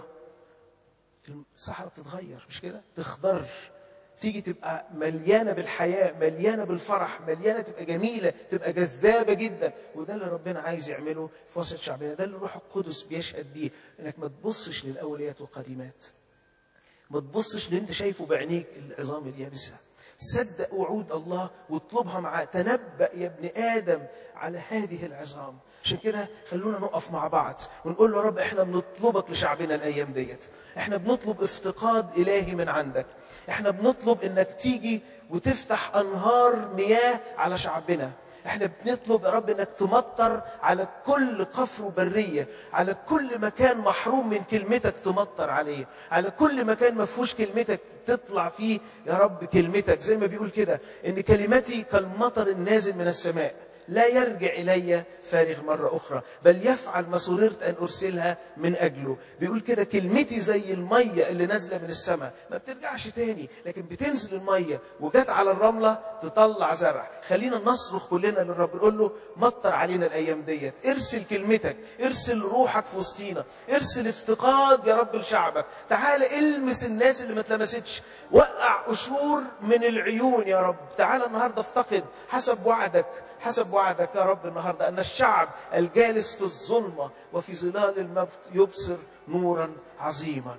Speaker 7: الصحراء تتغير مش كده؟ تخضر، تيجي تبقى مليانة بالحياة، مليانة بالفرح، مليانة تبقى جميلة، تبقى جذابة جدا. وده اللي ربنا عايز يعمله في وسط شعبنا، ده اللي الروح القدس بيشهد بيه. انك ما تبصش للأوليات والقديمات، ما تبصش للي انت شايفه بعينيك العظام اليابسة. صدق وعود الله واطلبها معاه. تنبأ يا ابن آدم على هذه العظام. عشان كده خلونا نقف مع بعض ونقول له يا رب احنا بنطلبك لشعبنا الايام ديت، احنا بنطلب افتقاد الهي من عندك، احنا بنطلب انك تيجي وتفتح انهار مياه على شعبنا، احنا بنطلب يا رب انك تمطر على كل قفر وبريه، على كل مكان محروم من كلمتك تمطر عليه، على كل مكان ما فيهوش كلمتك تطلع فيه يا رب كلمتك. زي ما بيقول كده ان كلمتي كالمطر النازل من السماء لا يرجع إلي فارغ مرة أخرى بل يفعل ما سررت أن أرسلها من أجله. بيقول كده كلمتي زي المية اللي نازلة من السماء، ما بترجعش تاني لكن بتنزل المية وجات على الرملة تطلع زرع. خلينا نصرخ كلنا للرب نقول له مطر علينا الأيام ديت، ارسل كلمتك، ارسل روحك في وسطينا، ارسل افتقاد يا رب لشعبك. تعال المس الناس اللي ما اتلمستش، وقع قشور من العيون يا رب. تعال النهارده افتقد حسب وعدك، حسب وعدك يا رب النهارده ان الشعب الجالس في الظلمه وفي ظلال الموت يبصر نورا عظيما.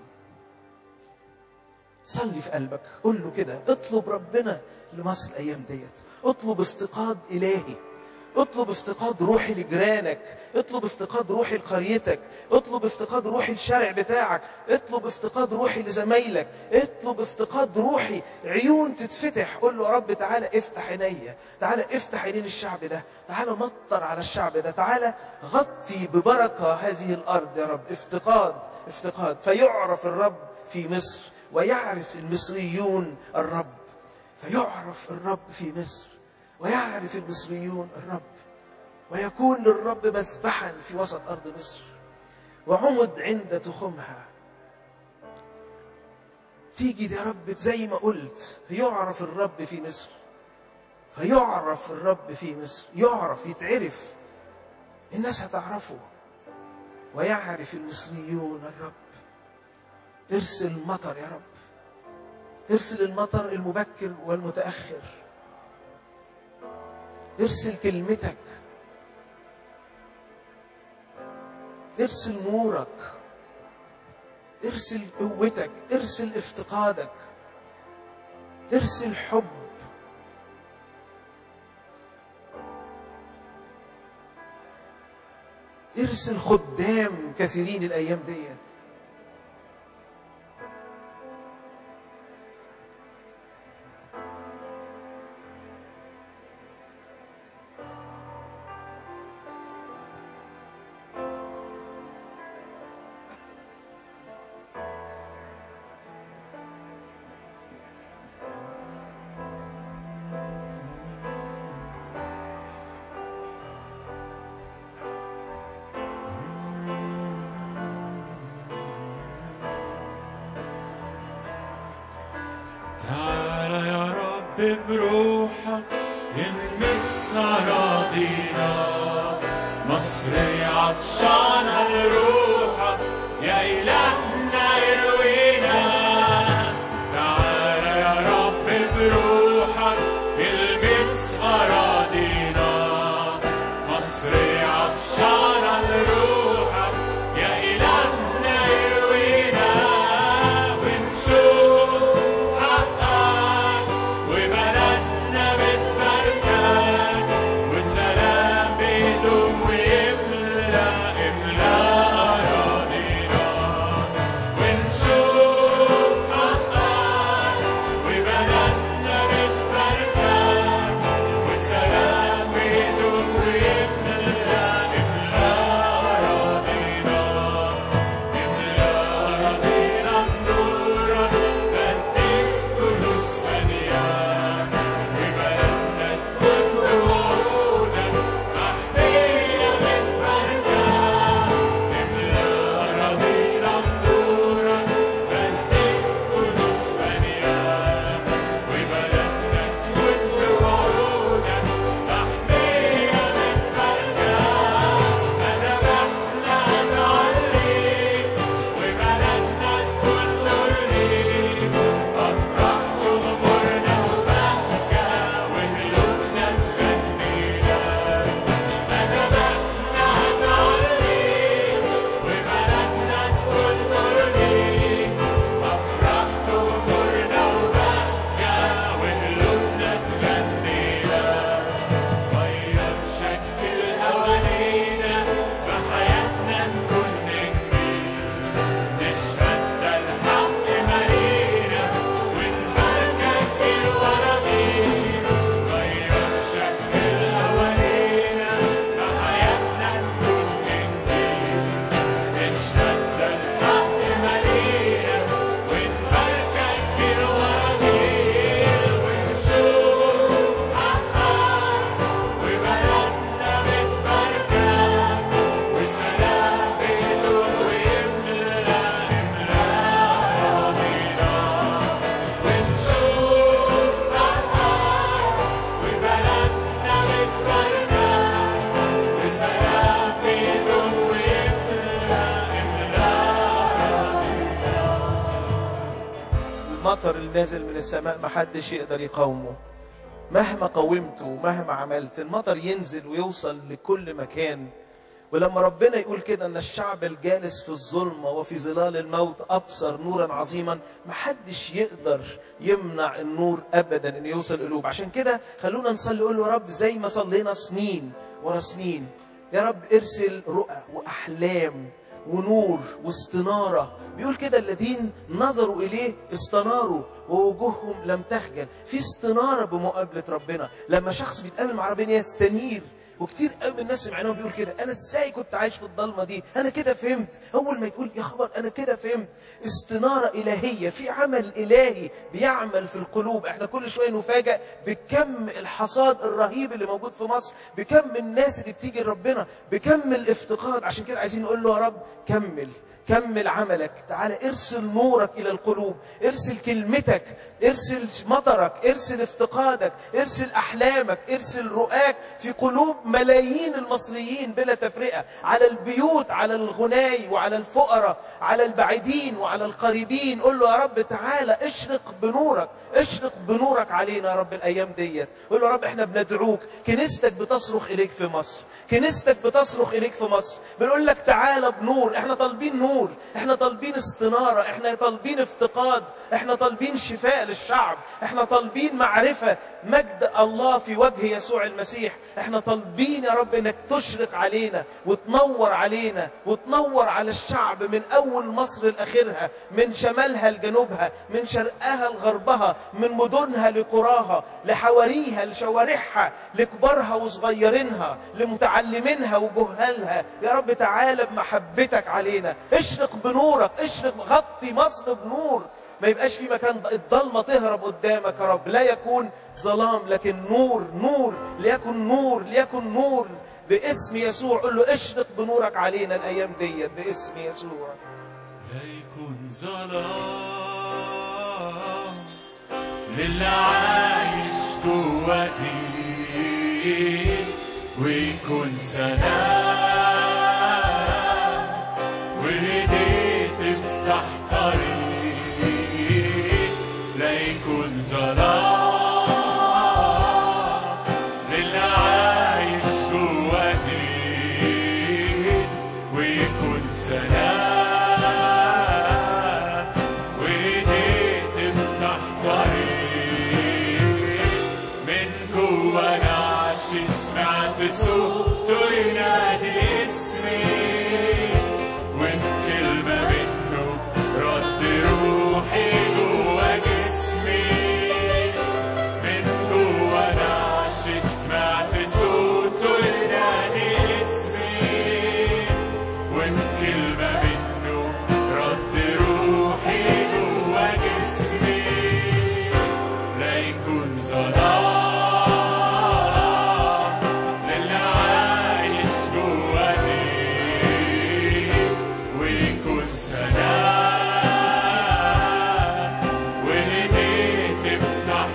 Speaker 7: صلي في قلبك، قول له كده، اطلب ربنا لمصر الايام ديت، اطلب افتقاد الهي، اطلب افتقاد روحي لجيرانك، اطلب افتقاد روحي لقريتك، اطلب افتقاد روحي للشارع بتاعك، اطلب افتقاد روحي لزمايلك، اطلب افتقاد روحي، عيون تتفتح. قول له يا رب تعالى افتح عينيا، تعالى افتح عينين الشعب ده، تعالى مطر على الشعب ده، تعالى غطي ببركة هذه الأرض يا رب. افتقاد افتقاد فيعرف الرب في مصر ويعرف المصريون الرب، فيعرف الرب في مصر ويعرف المصريون الرب، ويكون للرب مذبحا في وسط أرض مصر وعمد عند تخمها. تيجي يا رب زي ما قلت، يعرف الرب في مصر، فيعرف الرب في مصر، يعرف يتعرف، الناس هتعرفه ويعرف المصريون الرب. ارسل مطر يا رب، ارسل المطر المبكر والمتأخر، ارسل كلمتك، ارسل نورك، ارسل قوتك، ارسل افتقادك، ارسل حب، ارسل خدام كثيرين الايام ديت.
Speaker 3: تعالى يا رب بروحك المس أراضينا، مصر عطشانة لروحك يا إلهنا اروينا. تعالى يا رب بروحك المس أراضينا، مصر عطشانة لروحك يا إلهنا اروينا. ونشوف حقك وبلدنا بتباركك، وسلام بيدوم ويملى املى أراضينا. ونشوف حقك وبلدنا بتباركك، وسلام بيدوم ويملى املى أراضينا. املى أراضينا بنورك، بديك كنوز فانية، وبلدنا تكون بوعودك محمية متباركة. املى أراضينا بنورك، بديك كنوز فانية، وبلدنا تكون بوعودك محمية متباركة. أذبحنا نعليك وبلدنا تكون نور ليك، أفراح تغمرنا وبهجة وقلوبنا تغني لك. أذبحنا نعليك وبلدنا تكون نور ليك، أفراح تغمرنا وبهجة وقلوبنا تغني لك. غير شكل أوانينا بحياتنا نكون نجمين، نشهد ده الحق مالينا ونباركك جيل ورا جيل. غير شكل أوانينا بحياتنا نكون نجمين، نشهد ده الحق مالينا ونباركك جيل ورا جيل. ونشوف حقك وبلدنا بتباركك، وسلام بيدوم ويملى املى أراضينا. ونشوف حقك وبلدنا بتباركك، وسلام بيدوم ويملى املى أراضينا.
Speaker 7: المطر اللي نازل من السماء محدش يقدر يقاومه. مهما قاومته ومهما عملت المطر ينزل ويوصل لكل مكان. ولما ربنا يقول كده ان الشعب الجالس في الظلمة وفي ظلال الموت ابصر نورا عظيما، محدش يقدر يمنع النور ابدا انه يوصل القلوب. عشان كده خلونا نصلي نقول له يا رب زي ما صلينا سنين ورا سنين، يا رب ارسل رؤى واحلام ونور واستنارة. بيقول كده الذين نظروا إليه استناروا ووجوههم لم تخجل. في استنارة بمقابلة ربنا. لما شخص بيتقابل مع ربنا يستنير. وكتير قوي من الناس سمعناهم بيقول كده انا ازاي كنت عايش في الضلمه دي، انا كده فهمت. اول ما يقول يا خبر انا كده فهمت. استناره الهيه، في عمل الهي بيعمل في القلوب. احنا كل شويه نفاجئ بكم الحصاد الرهيب اللي موجود في مصر، بكم الناس اللي بتيجي لربنا، بكم الافتقاد. عشان كده عايزين نقول له يا رب كمل كمل عملك. تعالى ارسل نورك إلى القلوب، ارسل كلمتك، ارسل مطرك، ارسل افتقادك، ارسل أحلامك، ارسل رؤاك في قلوب ملايين المصريين بلا تفرقة، على البيوت، على الغناي وعلى الفقراء، على البعيدين وعلى القريبين. قل له يا رب تعالى اشرق بنورك، اشرق بنورك علينا يا رب الأيام ديت. قل له يا رب احنا بندعوك، كنيستك بتصرخ إليك في مصر، كنيستك بتصرخ إليك في مصر. بنقول لك تعالى بنور. احنا طالبين نور، احنا طالبين استنارة، احنا طالبين افتقاد، احنا طالبين شفاء للشعب، احنا طالبين معرفة مجد الله في وجه يسوع المسيح. احنا طالبين يا رب انك تشرق علينا وتنور علينا وتنور على الشعب من اول مصر لاخرها، من شمالها لجنوبها، من شرقها لغربها، من مدنها لقراها، لحواريها لشوارعها، لكبارها وصغيرينها، لمتعلمينها وجهالها. يا رب تعالى بمحبتك علينا، اشرق بنورك، اشرق، غطي مصر بنور. ما يبقاش في مكان الضلمة تهرب قدامك يا رب، لا يكون ظلام لكن نور. نور ليكن نور ليكن نور باسم يسوع. قل له اشرق بنورك علينا الايام ديت باسم يسوع.
Speaker 3: لا يكون ظلام للي عايش جواتي ويكون سلام وإيديه تفتح طريق لا يكون ظلام للي عايش جواتي ويكون سلام وإيديه تفتح طريق من جوا نعش سمعت صوته ينادي اسمي وبكلمة منه رد روحي جوا جسمي من جوا نعش سمعت صوته ينادي اسمي وبكلمة منه رد روحي جوا جسمي لا يكون ظلام للي عايش جواتي ويكون سلام وإيديه تفتح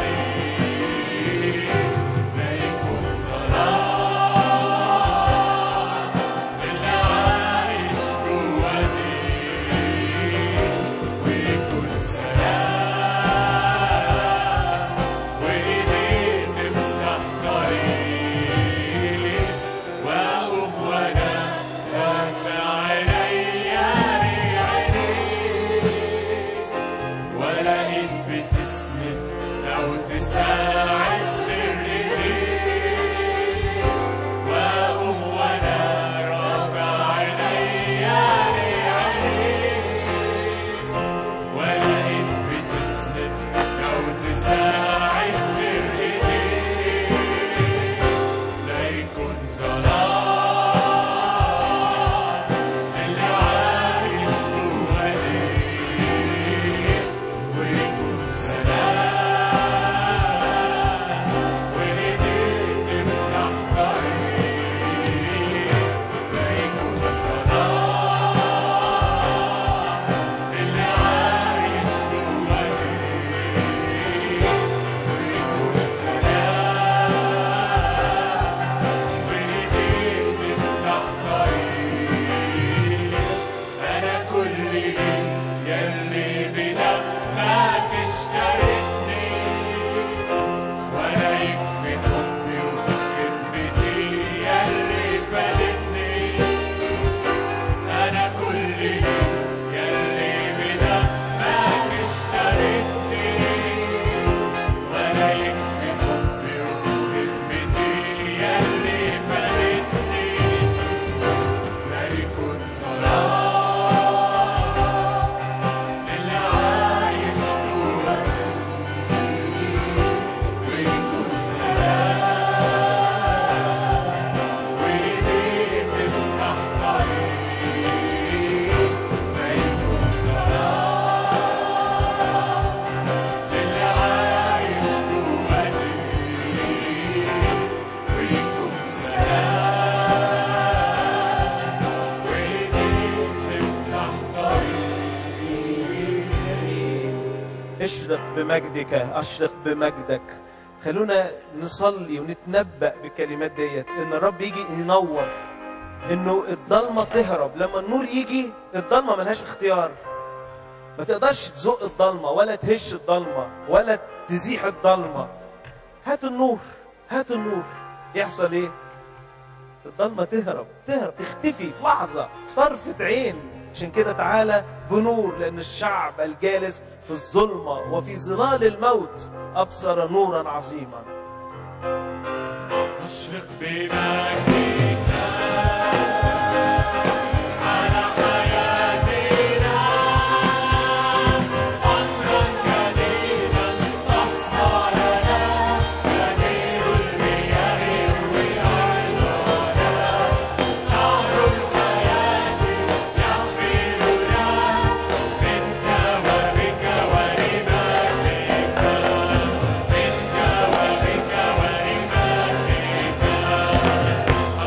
Speaker 3: طريق لا يكون ظلام للي عايش جواتي ويكون سلام وإيديه تفتح طريق وأقوم وأنا رافع عينيا لعينيك ولا إيد بتسند أو تساعد غير إيديك وأقوم وأنا رافع عينيا لعينيك ولا إيد بتسند أو تساعد غير إيديك لا يكون ظلام اللي عايش جواتي ويكون سلام وإيديه تفتح طريق لا يكون ظلام اللي عايش جواتي ويكون سلام وإيديه تفتح طريق أنا كل جيل يلي بدمك اشتريتني ولا يكفي حبي وخدمتي يلي فادتني أنا كل جيل يلي بدمك اشتريتني ولا يكفي حبي وخدمتي يلي فادتني لا يكون ظلام اللي عايش جواتي ويكون سلام وإيديه تفتح طريق لا يكون ظلام اللي عايش جواتي ويكون سلام وإيديه تفتح طريق
Speaker 7: اشرق بمجدك، اشرق بمجدك. خلونا نصلي ونتنبأ بالكلمات ديت ان الرب يجي ينور، انه الضلمه تهرب. لما النور يجي الضلمه ملهاش اختيار، ما تقدرش تزق الضلمه ولا تهش الضلمه ولا تزيح الضلمه. هات النور، هات النور، يحصل ايه؟ الضلمه تهرب، تهرب، تختفي في لحظه، في طرفه عين. عشان كده تعالى بنور، لأن الشعب الجالس في الظلمة وفي ظلال الموت أبصر نورا عظيما.
Speaker 3: أشرق بمجدك على حياتنا أمرا جديدا تصنع لنا غدير المياه يروي أرضنا نهر الحياة يحملنا منك وبك ولمجدك منك وبك ولمجدك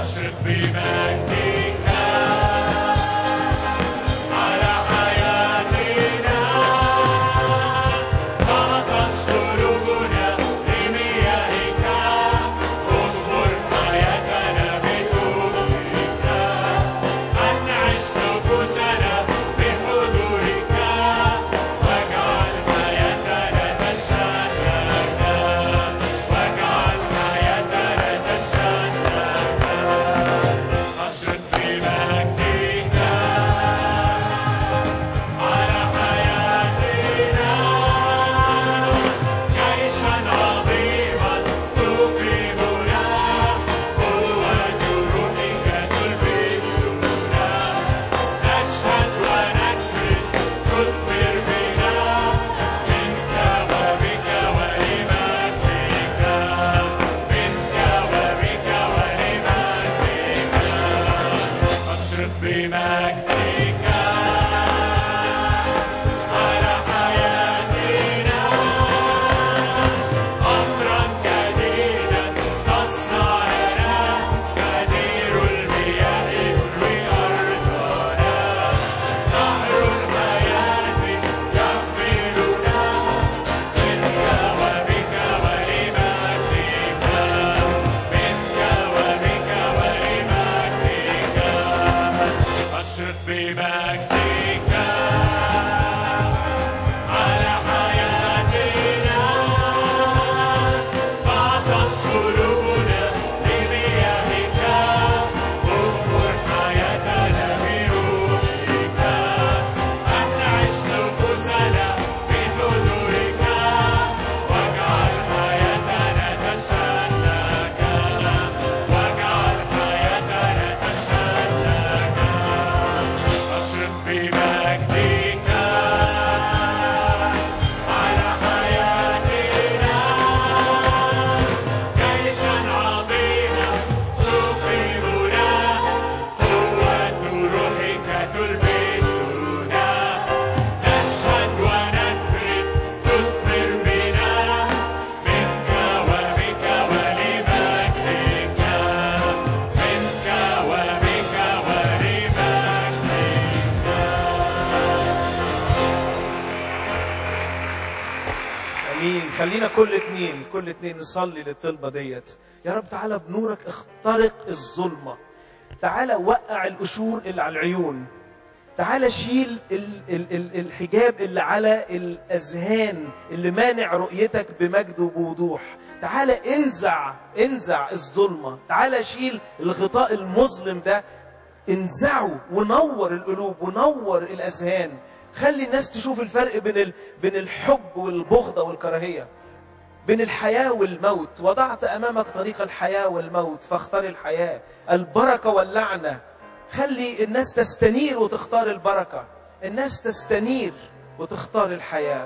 Speaker 7: امين. خلينا كل اتنين كل اتنين نصلي للطلبه ديت. يا رب تعالى بنورك اخترق الظلمه، تعالى وقع القشور اللي على العيون، تعالى شيل ال ال ال الحجاب اللي على الاذهان اللي مانع رؤيتك بمجد وبوضوح، تعالى انزع انزع الظلمه، تعالى شيل الغطاء المظلم ده، انزعه ونور القلوب ونور الاذهان. خلي الناس تشوف الفرق بين ال... بين الحب والبغضه والكراهيه، بين الحياه والموت. وضعت امامك طريق الحياه والموت فاختار الحياه، البركه واللعنه. خلي الناس تستنير وتختار البركه، الناس تستنير وتختار الحياه.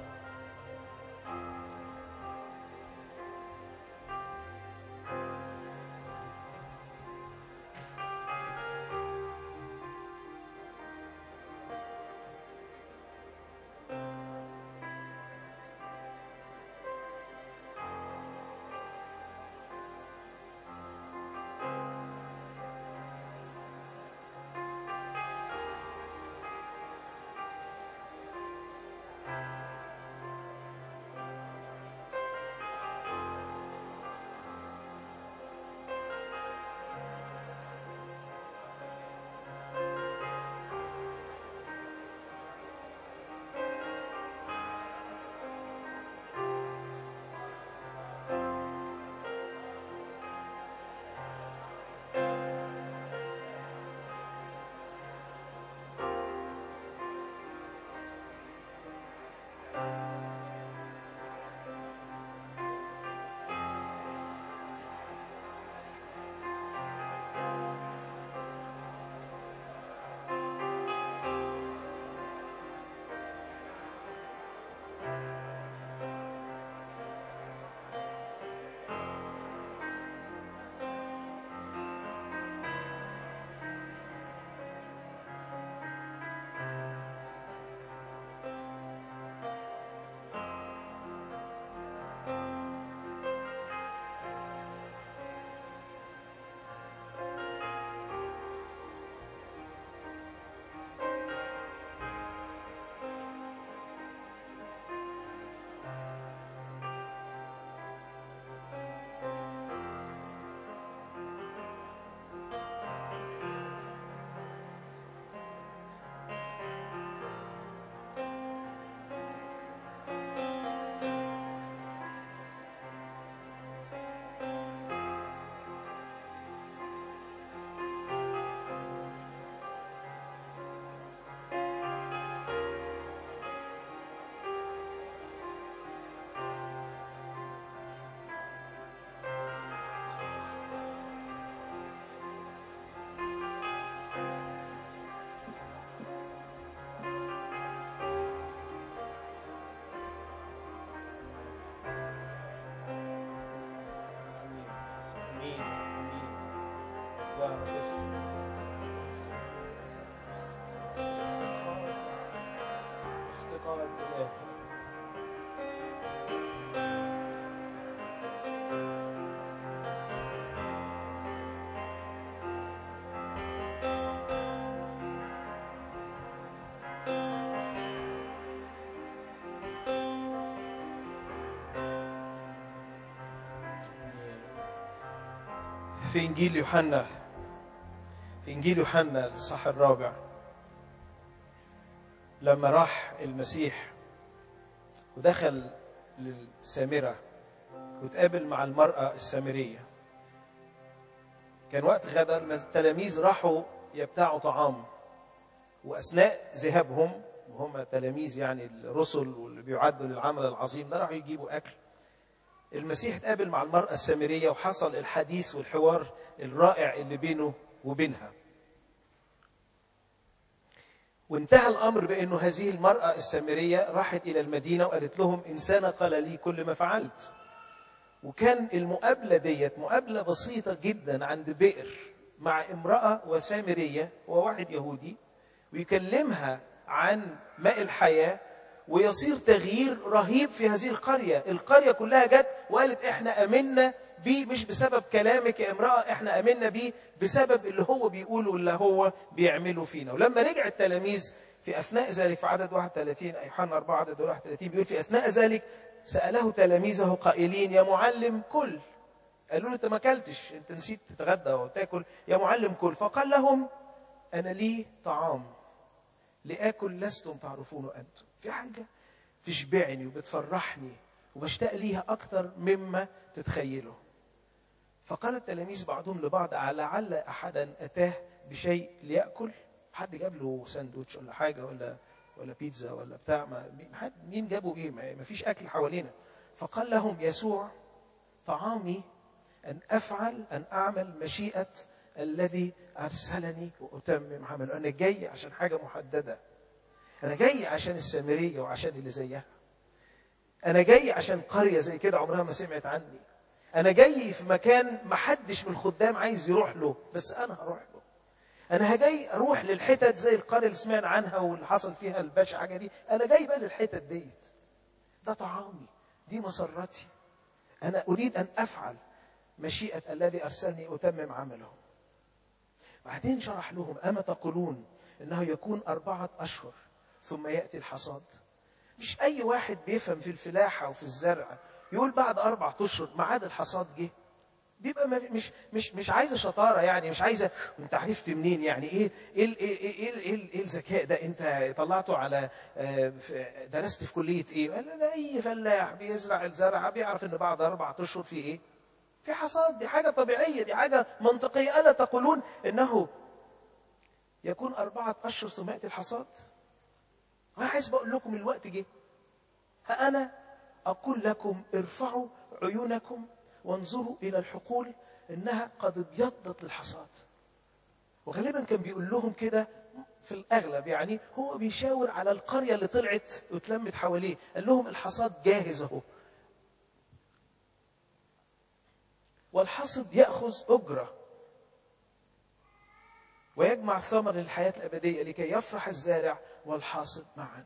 Speaker 7: افتقاد الإله. في إنجيل يوحنا في إنجيل يوحنا الإصحاح الرابع، لما راح المسيح ودخل للسامرة وتقابل مع المرأة السامرية، كان وقت غدا، التلاميذ راحوا يبتاعوا طعام، وأثناء ذهابهم وهم تلاميذ يعني الرسل واللي بيعدوا للعمل العظيم ده راحوا يجيبوا أكل، المسيح تقابل مع المرأة السامرية وحصل الحديث والحوار الرائع اللي بينه وبينها. وانتهى الأمر بأنه هذه المرأة السامرية راحت إلى المدينة وقالت لهم إنسان قال لي كل ما فعلت. وكان المقابلة ديت مقابلة بسيطة جدا عند بئر مع امرأة وسامرية وواحد يهودي، ويكلمها عن ماء الحياة، ويصير تغيير رهيب في هذه القرية. القرية كلها جت وقالت إحنا أمنا بيه مش بسبب كلامك يا امرأة، احنا امنا بيه بسبب اللي هو بيقوله واللي هو بيعمله فينا. ولما رجع التلاميذ في اثناء ذلك في عدد واحد وثلاثين، يوحنا أربعة عدد واحد وثلاثين بيقول في اثناء ذلك سأله تلاميذه قائلين يا معلم كل. قالوا له انت ما اكلتش، انت نسيت تتغدى وتاكل، يا معلم كل. فقال لهم انا لي طعام لاكل لستم تعرفونه انتم. في حاجه تشبعني وبتفرحني وبشتاق ليها اكثر مما تتخيلوا. فقال التلاميذ بعضهم لبعض لعل احدا اتاه بشيء ليأكل. حد جاب له ساندوتش ولا حاجه ولا ولا بيتزا ولا بتاع، ما مين جابوا ايه؟ ما فيش اكل حوالينا. فقال لهم يسوع طعامي ان افعل ان اعمل مشيئه الذي ارسلني واتمم عمله. انا جاي عشان حاجه محدده. انا جاي عشان السامريه وعشان اللي زيها. انا جاي عشان قريه زي كده عمرها ما سمعت عني. انا جاي في مكان ما حدش من الخدام عايز يروح له، بس انا هروح له. انا جاي اروح للحتت زي القريه اللي سمعنا عنها واللي حصل فيها البشع حاجه دي. انا جاي بقى للحتت ديت. ده طعامي، دي مسرتي. انا اريد ان افعل مشيئه الذي ارسلني اتمم عمله. بعدين شرح لهم اما تقولون انه يكون اربعه اشهر ثم ياتي الحصاد. مش اي واحد بيفهم في الفلاحه وفي الزرع يقول بعد اربع اشهر ميعاد الحصاد جه. بيبقى مش مش مش عايزه شطاره، يعني مش عايزه انت عرفت منين، يعني ايه ايه ايه ايه ايه, إيه الذكاء ده، انت طلعته على درست في كليه ايه؟ قال لا، اي فلاح بيزرع الزرع بيعرف ان بعد اربع اشهر في ايه؟ في حصاد. دي حاجه طبيعيه، دي حاجه منطقيه. الا تقولون انه يكون اربعه اشهر ثم ياتي الحصاد؟ وانا عايز بقول لكم الوقت جه. ها انا اقول لكم ارفعوا عيونكم وانظروا الى الحقول انها قد ابيضت للحصاد. وغالبا كان بيقول لهم كده في الاغلب، يعني هو بيشاور على القريه اللي طلعت واتلمت حواليه. قال لهم الحصاد جاهز اهو. والحصد ياخذ اجره ويجمع الثمر للحياه الابديه لكي يفرح الزارع والحاصد معا.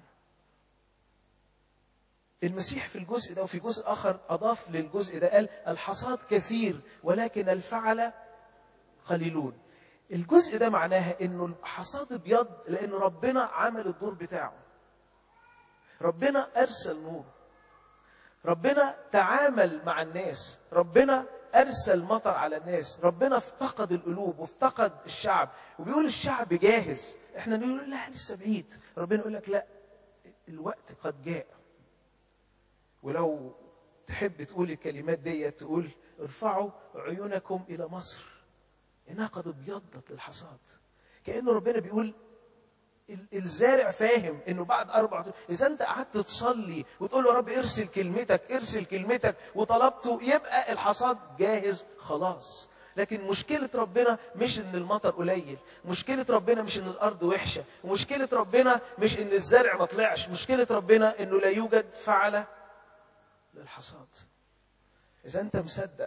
Speaker 7: المسيح في الجزء ده وفي جزء آخر أضاف للجزء ده قال الحصاد كثير ولكن الفعل قليلون. الجزء ده معناها إنه الحصاد ابيض لأن ربنا عمل الدور بتاعه. ربنا أرسل نور. ربنا تعامل مع الناس. ربنا أرسل مطر على الناس. ربنا افتقد القلوب وافتقد الشعب. وبيقول الشعب جاهز. احنا نقول لا لسه بعيد. ربنا يقول لك لا، الوقت قد جاء. ولو تحب تقول الكلمات دي تقول ارفعوا عيونكم إلى مصر إنها قد ابيضت للحصاد. كأنه ربنا بيقول الزارع فاهم إنه بعد أربعة، إذا أنت قعدت تصلي وتقول له يا رب ارسل كلمتك ارسل كلمتك وطلبته، يبقى الحصاد جاهز خلاص. لكن مشكلة ربنا مش إن المطر قليل، مشكلة ربنا مش إن الأرض وحشة، ومشكلة ربنا مش إن الزرع ما طلعش، مشكلة ربنا إنه لا يوجد فعلة للحصاد. إذا أنت مصدق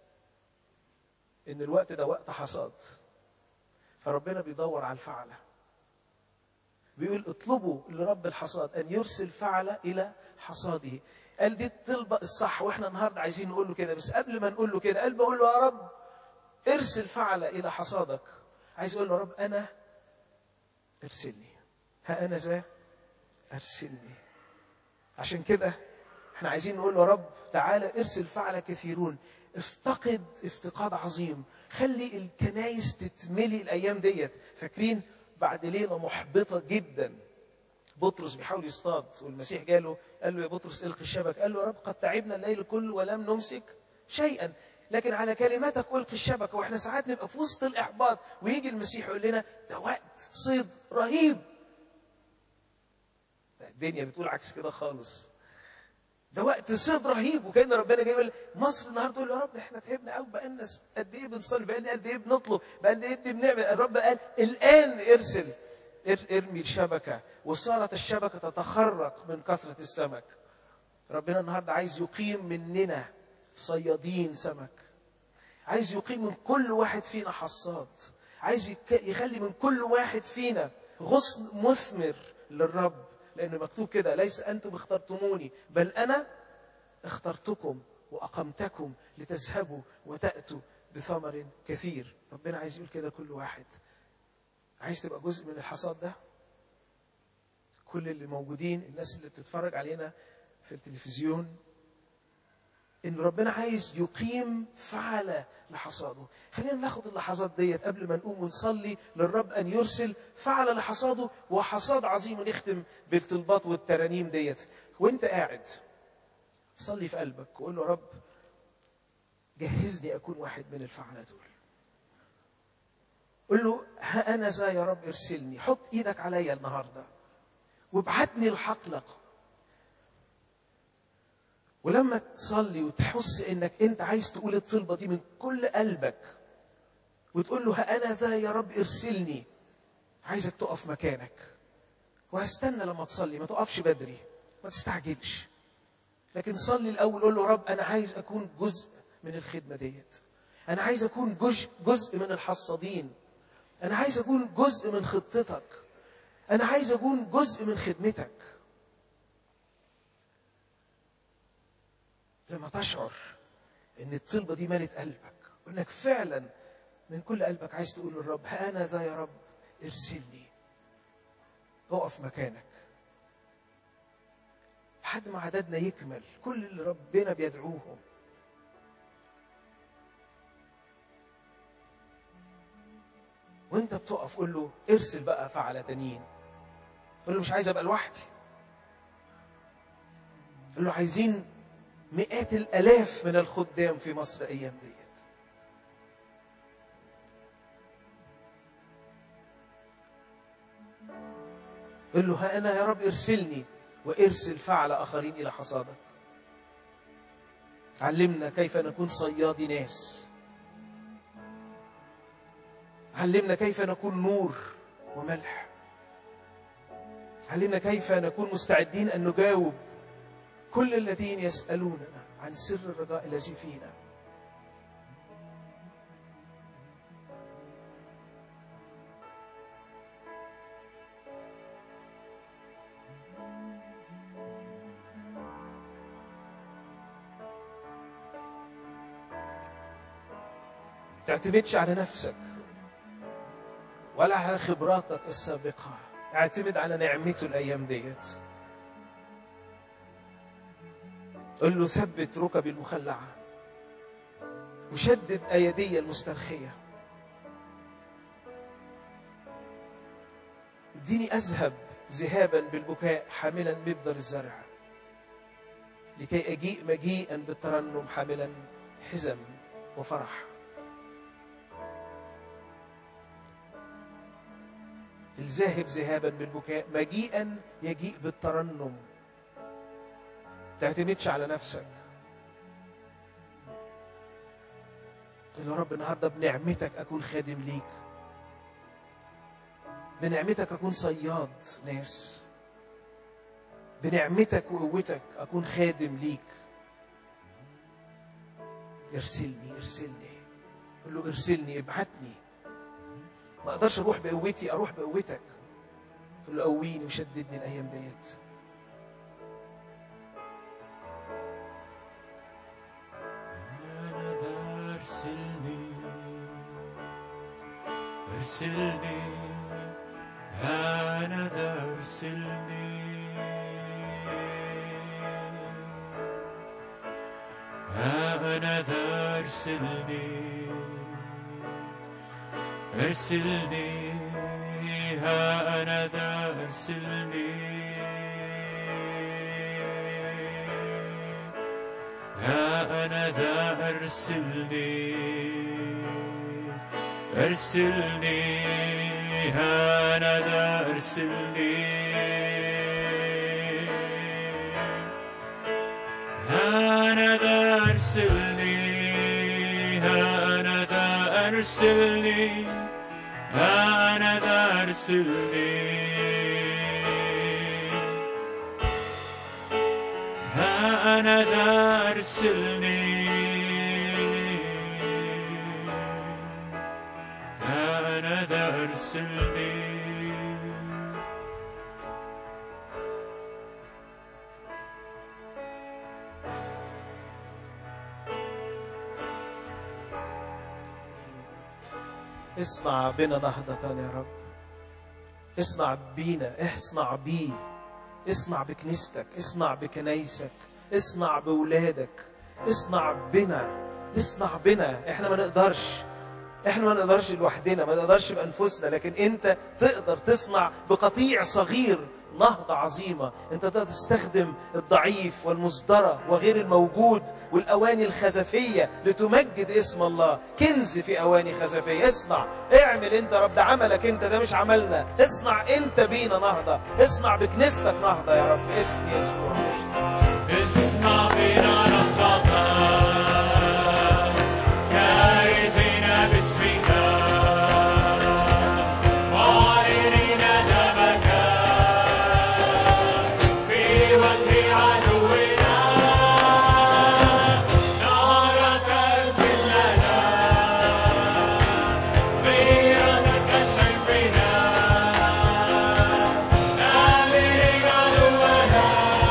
Speaker 7: إن الوقت ده وقت حصاد، فربنا بيدور على الفعلة. بيقول اطلبوا لرب الحصاد أن يرسل فعلة إلى حصاده. قال دي الطلبة الصح، وإحنا النهاردة عايزين نقول له كده. بس قبل ما نقول له كده قال بقول له يا رب ارسل فعلة إلى حصادك. عايز أقول له يا رب أنا ارسلني، ها أنا ذا ارسلني. عشان كده احنا عايزين نقول له يا رب تعالى ارسل فعلة كثيرون. افتقد افتقاد عظيم. خلي الكنايس تتملي الايام ديت. فاكرين بعد ليله محبطه جدا بطرس بيحاول يصطاد، والمسيح جاله قال له يا بطرس القي الشبك. قال له يا رب قد تعبنا الليل كله ولم نمسك شيئا، لكن على كلماتك القي الشبكه. واحنا ساعات نبقى في وسط الاحباط ويجي المسيح يقول لنا ده وقت صيد رهيب. الدنيا بتقول عكس كده خالص. ده وقت صيد رهيب. وكان ربنا جاي يقول مصر النهارده تقول يا رب احنا تعبنا قوي، بقى لنا قد ايه بنصلي، بقى لنا قد ايه بنطلب، بقى لنا قد ايه بنعمل. الرب قال الان ارسل ارمي الشبكه. وصارت الشبكه تتخرق من كثره السمك. ربنا النهارده عايز يقيم مننا صيادين سمك. عايز يقيم من كل واحد فينا حصاد. عايز يخلي من كل واحد فينا غصن مثمر للرب. لأنه مكتوب كده ليس أنتم اخترتموني بل أنا اخترتكم وأقمتكم لتذهبوا وتأتوا بثمر كثير. ربنا عايز يقول كده كل واحد. عايز تبقى جزء من الحصاد ده؟ كل اللي موجودين، الناس اللي بتتفرج علينا في التلفزيون، إن ربنا عايز يقيم فعلة لحصاده. خلينا ناخد اللحظات ديت قبل ما نقوم ونصلي للرب أن يرسل فعلة لحصاده وحصاد عظيم، ونختم بالطلبات والترانيم ديت. وانت قاعد صلي في قلبك وقول له رب جهزني أكون واحد من الفعلة دول. قل له ها أنا ذا يا رب ارسلني. حط إيدك عليا النهاردة وابعتني الحقلق. ولما تصلي وتحس انك انت عايز تقول الطلبة دي من كل قلبك وتقول له ها أنا ذا يا رب ارسلني، عايزك تقف مكانك وهستنى لما تصلي. ما تقفش بدري، ما تستعجلش، لكن صلي الأول. قول له رب أنا عايز أكون جزء من الخدمة ديت. أنا عايز أكون جزء من الحصادين. أنا عايز أكون جزء من خطتك. أنا عايز أكون جزء من خدمتك. لما تشعر إن الطلبة دي مالت قلبك وإنك فعلا من كل قلبك عايز تقول للرب ها أنا ذا يا رب ارسلني، اقف مكانك لحد ما عددنا يكمل كل اللي ربنا بيدعوهم. وانت بتقف قول له ارسل بقى فعلة تانيين. قول له مش عايز ابقى لوحدي. قول له عايزين مئات الالاف من الخدام في مصر ايام ديت. قل له ها أنا يا رب ارسلني وارسل فعل آخرين إلى حصادك. علمنا كيف نكون صيادي ناس. علمنا كيف نكون نور وملح. علمنا كيف نكون مستعدين أن نجاوب كل الذين يسألوننا عن سر الرجاء الذي فينا. تعتمدش على نفسك ولا على خبراتك السابقة. اعتمد على نعمته الأيام ديت. قل له ثبت ركبي المخلعة وشدد أيدي المسترخية. اديني أذهب ذهابا بالبكاء حاملا مبدر الزرع لكي أجيء مجيئا بالترنم حاملا حزم وفرح. الذاهب ذهابا بالبكاء مجيئا يجيء بالترنم. تعتمدش على نفسك. قل يا رب النهارده بنعمتك اكون خادم ليك. بنعمتك اكون صياد ناس. بنعمتك وقوتك اكون خادم ليك. ارسلني ارسلني. قل له ارسلني ابعتني. ما اقدرش اروح بقوتي، اروح بقوتك. قل له قويني وشددني الايام ديت.
Speaker 3: أنا ذا ارسلني ارسلني أنا ذا ارسلني أنا ذا ارسلني ارسلني ها أنا ذا ارسلني ها أنا ذا ارسلني ارسلني ها أنا ذا ارسلني ها أنا ذا ارسلني ها أنا ذا ارسلني ها أنا ذا ارسلني ها أنا ذا ارسلني ها أنا ذا ارسلني.
Speaker 7: اصنع بنا نهضة يا رب. اصنع بينا، اصنع بيه، اصنع بكنيستك، اصنع بكنايسك، اصنع بولادك، اصنع بنا، اصنع بنا. احنا ما نقدرش، احنا ما نقدرش لوحدنا، ما نقدرش بانفسنا، لكن انت تقدر تصنع بقطيع صغير نهضة عظيمة. انت تقدر تستخدم الضعيف والمصدرة وغير الموجود والأواني الخزفية لتمجد اسم الله. كنز في أواني خزفية. اصنع، اعمل انت رب، ده عملك انت، ده مش عملنا. اصنع انت بينا نهضة، اصنع بكنيستك نهضة يا رب باسم يسوع.
Speaker 3: اصنع بنا نهضة كارزين باسمك معلنين دمك في وجه عدونا نارك ارسل لنا غيرتك سيفنا آمرين عدونا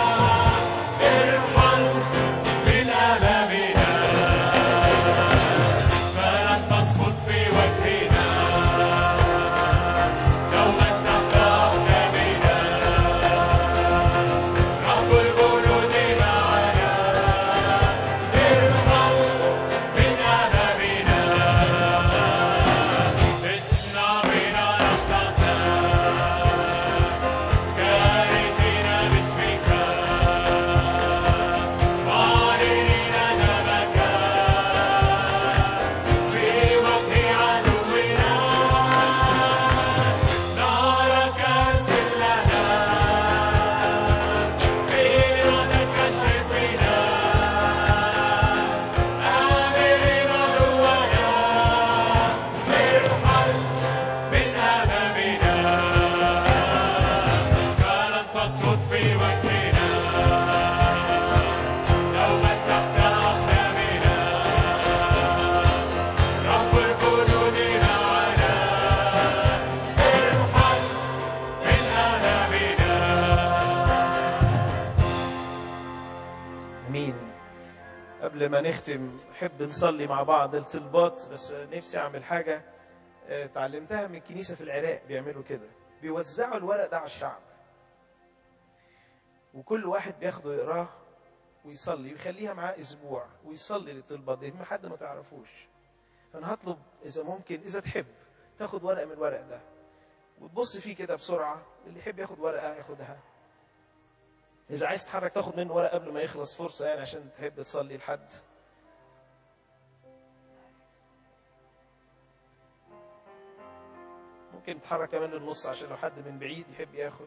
Speaker 3: ارحل من أمامنا فلن تصمت في وجهنا دوما تحت أقدامنا رب الجنود معنا ارحل من أمامنا اصنع بنا نهضة كارزين باسمك معلنين دمك في وجه عدونا نارك ارسل لنا غيرتك سيفنا آمرين عدونا ارحل من أمامنا فلن تصمت في وجهنا دوما تحت أقدامنا رب الجنود معنا ارحل من أمامنا.
Speaker 7: امين. قبل ما نختم نحب نصلي مع بعض الطلبات، بس نفسي اعمل حاجه آه، اتعلمتها من كنيسه في العراق. بيعملوا كده، بيوزعوا الورق ده على الشعب، وكل واحد بياخده يقراه ويصلي ويخليها معاه اسبوع ويصلي للطلبات دي ما حد ما تعرفوش. فانا هطلب اذا ممكن، اذا تحب تاخد ورقه من الورق ده وتبص فيه كده بسرعه، اللي يحب ياخد ورقه ياخدها. إذا عايز تتحرك تاخد منه ورقة قبل ما يخلص، فرصة يعني عشان تحب تصلي لحد. ممكن تتحرك كمان للنص عشان لو حد من بعيد يحب ياخد.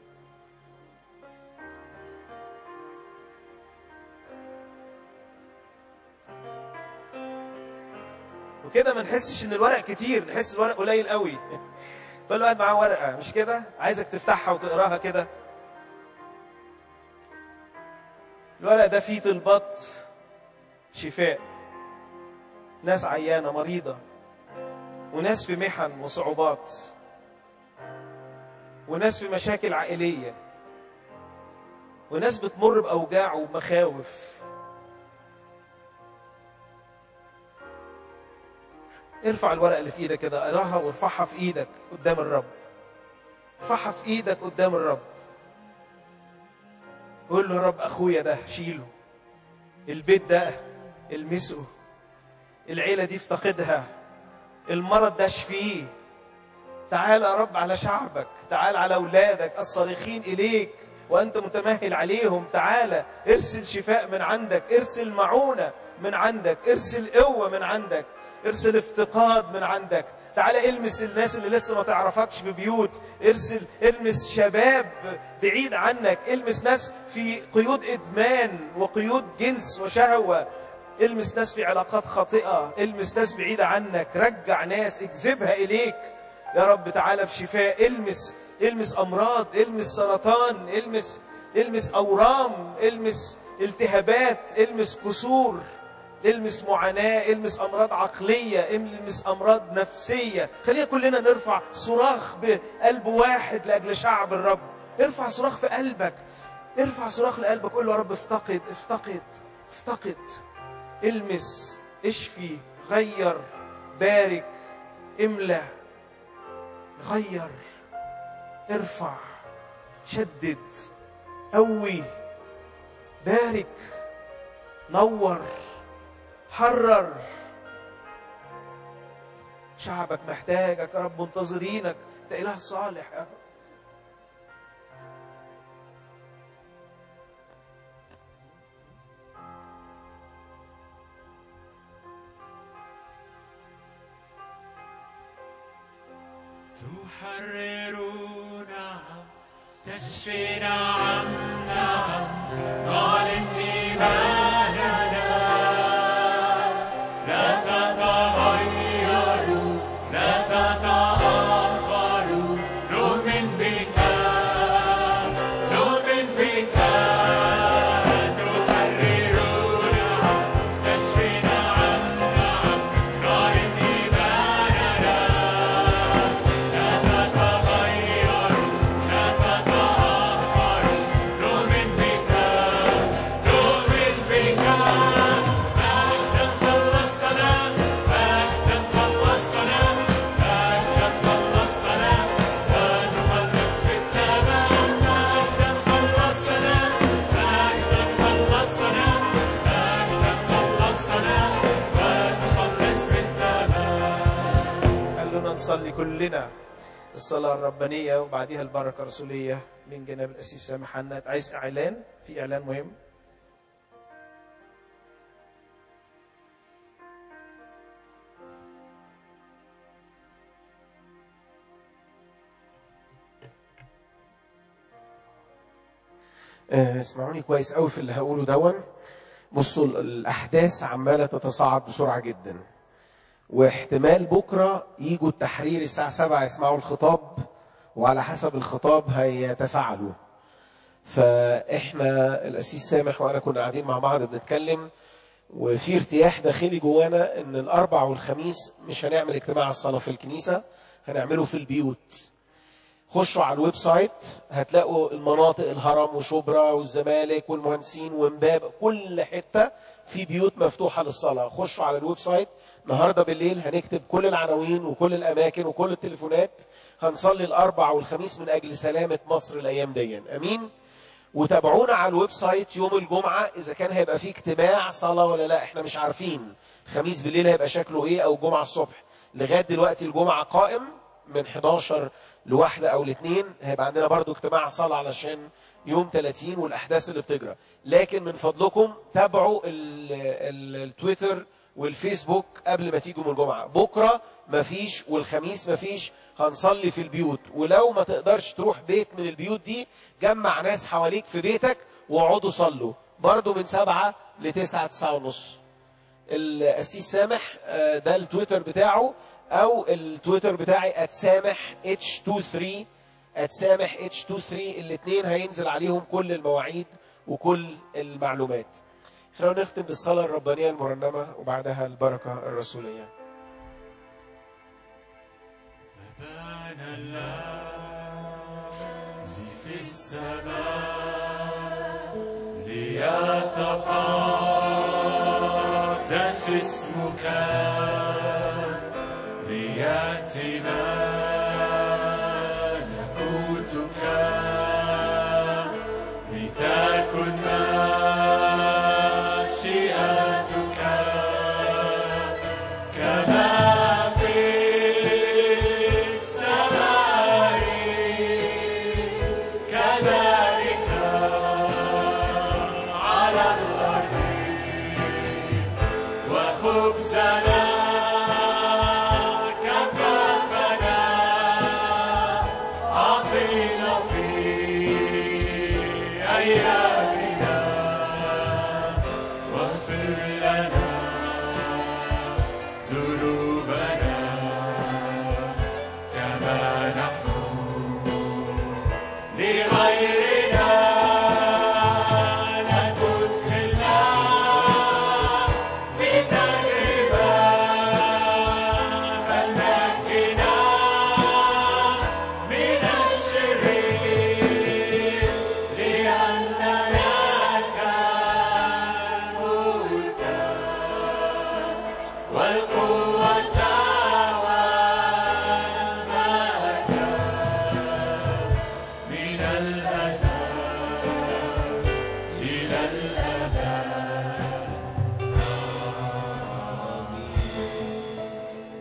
Speaker 7: وكده ما نحسش ان الورق كتير، نحس الورق قليل قوي. كل واحد معاه ورقة، مش كده؟ عايزك تفتحها وتقراها كده. الورق ده فيه طلبات شفاء، ناس عيانة مريضة، وناس في محن وصعوبات، وناس في مشاكل عائلية، وناس بتمر بأوجاع ومخاوف. ارفع الورقة اللي في ايدك كده، اقراها وارفعها في ايدك قدام الرب. ارفعها في ايدك قدام الرب. قول له يا رب اخويا ده شيله، البيت ده المسه، العيلة دي افتقدها، المرض ده اشفيه. تعال يا رب على شعبك، تعال على اولادك الصارخين اليك وانت متمهل عليهم. تعال ارسل شفاء من عندك، ارسل معونة من عندك، ارسل قوة من عندك، ارسل افتقاد من عندك. تعالى المس الناس اللي لسه ما تعرفكش في بيوت، ارسل المس شباب بعيد عنك، المس ناس في قيود ادمان وقيود جنس وشهوة، المس ناس في علاقات خاطئة، المس ناس بعيدة عنك، رجع ناس، اجذبها اليك يا رب. تعالى بشفاء، المس المس امراض، المس سرطان، المس المس اورام، المس التهابات، المس كسور، المس معاناة، المس أمراض عقلية، المس أمراض نفسية. خلينا كلنا نرفع صراخ بقلب واحد لأجل شعب الرب. ارفع صراخ في قلبك، ارفع صراخ لقلبك، قول له يا رب افتقد افتقد افتقد، المس، اشفي، غير، بارك، املى، غير، ارفع، شدد، قوي، بارك، نور، حرر. شعبك محتاجك يا رب، منتظرينك، انت اله صالح يا رب.
Speaker 3: تحررنا، تشفينا عنا، نعلن إيماننا، لا تتغير، لا تتأخر، نؤمن بك، نؤمن بك. تحررنا، تشفينا عنا، نعلن إيماننا، لا تتغير، لا تتأخر، نؤمن بك، نؤمن بك. مجداً خلصتنا، مجداً خلصتنا، مجداً خلصتنا، ونخلص في التمام. مجداً خلصتنا، مجداً خلصتنا، مجداً خلصتنا، ونخلص في التمام.
Speaker 7: خلونا نصلي كلنا الصلاة الربانية وبعديها البركة الرسولية من جناب القسيس سامح حنات. عايز إعلان؟ في إعلان مهم. آه، اسمعوني كويس قوي في اللي هقوله دون. بصوا، الأحداث عمالة تتصاعد بسرعة جدا، واحتمال بكرة يجوا التحرير الساعة سبعة يسمعوا الخطاب، وعلى حسب الخطاب هيتفاعلوا. فإحنا القسيس سامح وأنا كنا قاعدين مع بعض بنتكلم، وفي ارتياح داخلي جوانا إن الأربع والخميس مش هنعمل اجتماع الصلاة في الكنيسة، هنعمله في البيوت. خشوا على الويب سايت هتلاقوا المناطق، الهرم وشبرا والزمالك والمهندسين ومباب، كل حتة في بيوت مفتوحة للصلاة. خشوا على الويب سايت. النهاردة بالليل هنكتب كل العناوين وكل الأماكن وكل التليفونات. هنصلي الأربع والخميس من أجل سلامة مصر الأيام دي. أمين. وتابعونا على الويب سايت يوم الجمعة إذا كان هيبقى فيه اجتماع صلاة ولا لا. احنا مش عارفين الخميس بالليل هيبقى شكله ايه أو الجمعة الصبح. لغاية دلوقتي الجمعة قائم من حداشر لواحدة أو لاثنين. هيبقى عندنا برضو اجتماع صلاة علشان يوم ثلاثين والأحداث اللي بتجرى. لكن من فضلكم تابعوا التويتر والفيسبوك قبل ما تيجوا من الجمعة. بكرة مفيش والخميس مفيش، هنصلي في البيوت. ولو ما تقدرش تروح بيت من البيوت دي، جمع ناس حواليك في بيتك واقعدوا صلوا برضو من سبعة لتسعة، تسعة ونص. القسيس سامح ده التويتر بتاعه، او التويتر بتاعي @سامح اتش اتنين وعشرين @سامح اتش اتنين وعشرين. الاثنين هينزل عليهم كل المواعيد وكل المعلومات. خلونا نختم بالصلاة الربانية المرنمة وبعدها البركة الرسولية.
Speaker 3: أبانا الذي في السماء، ليتقدس اسمك، ليأتي ملكوتك، لتكن مشيئتك كما في السماء كذلك على الأرض. وخبزنا كفافنا أعطنا في أيامنا، واغفر لنا ذنوبنا كما نحن لغيرنا. لا تدخلنا في تجربة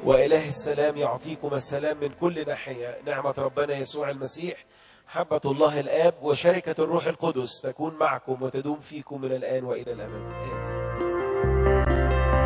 Speaker 7: وإله السلام يعطيكم السلام من كل ناحية. نعمة ربنا يسوع المسيح، محبة الله الآب، وشركة الروح القدس تكون معكم وتدوم فيكم من الآن وإلى الأبد. آمين.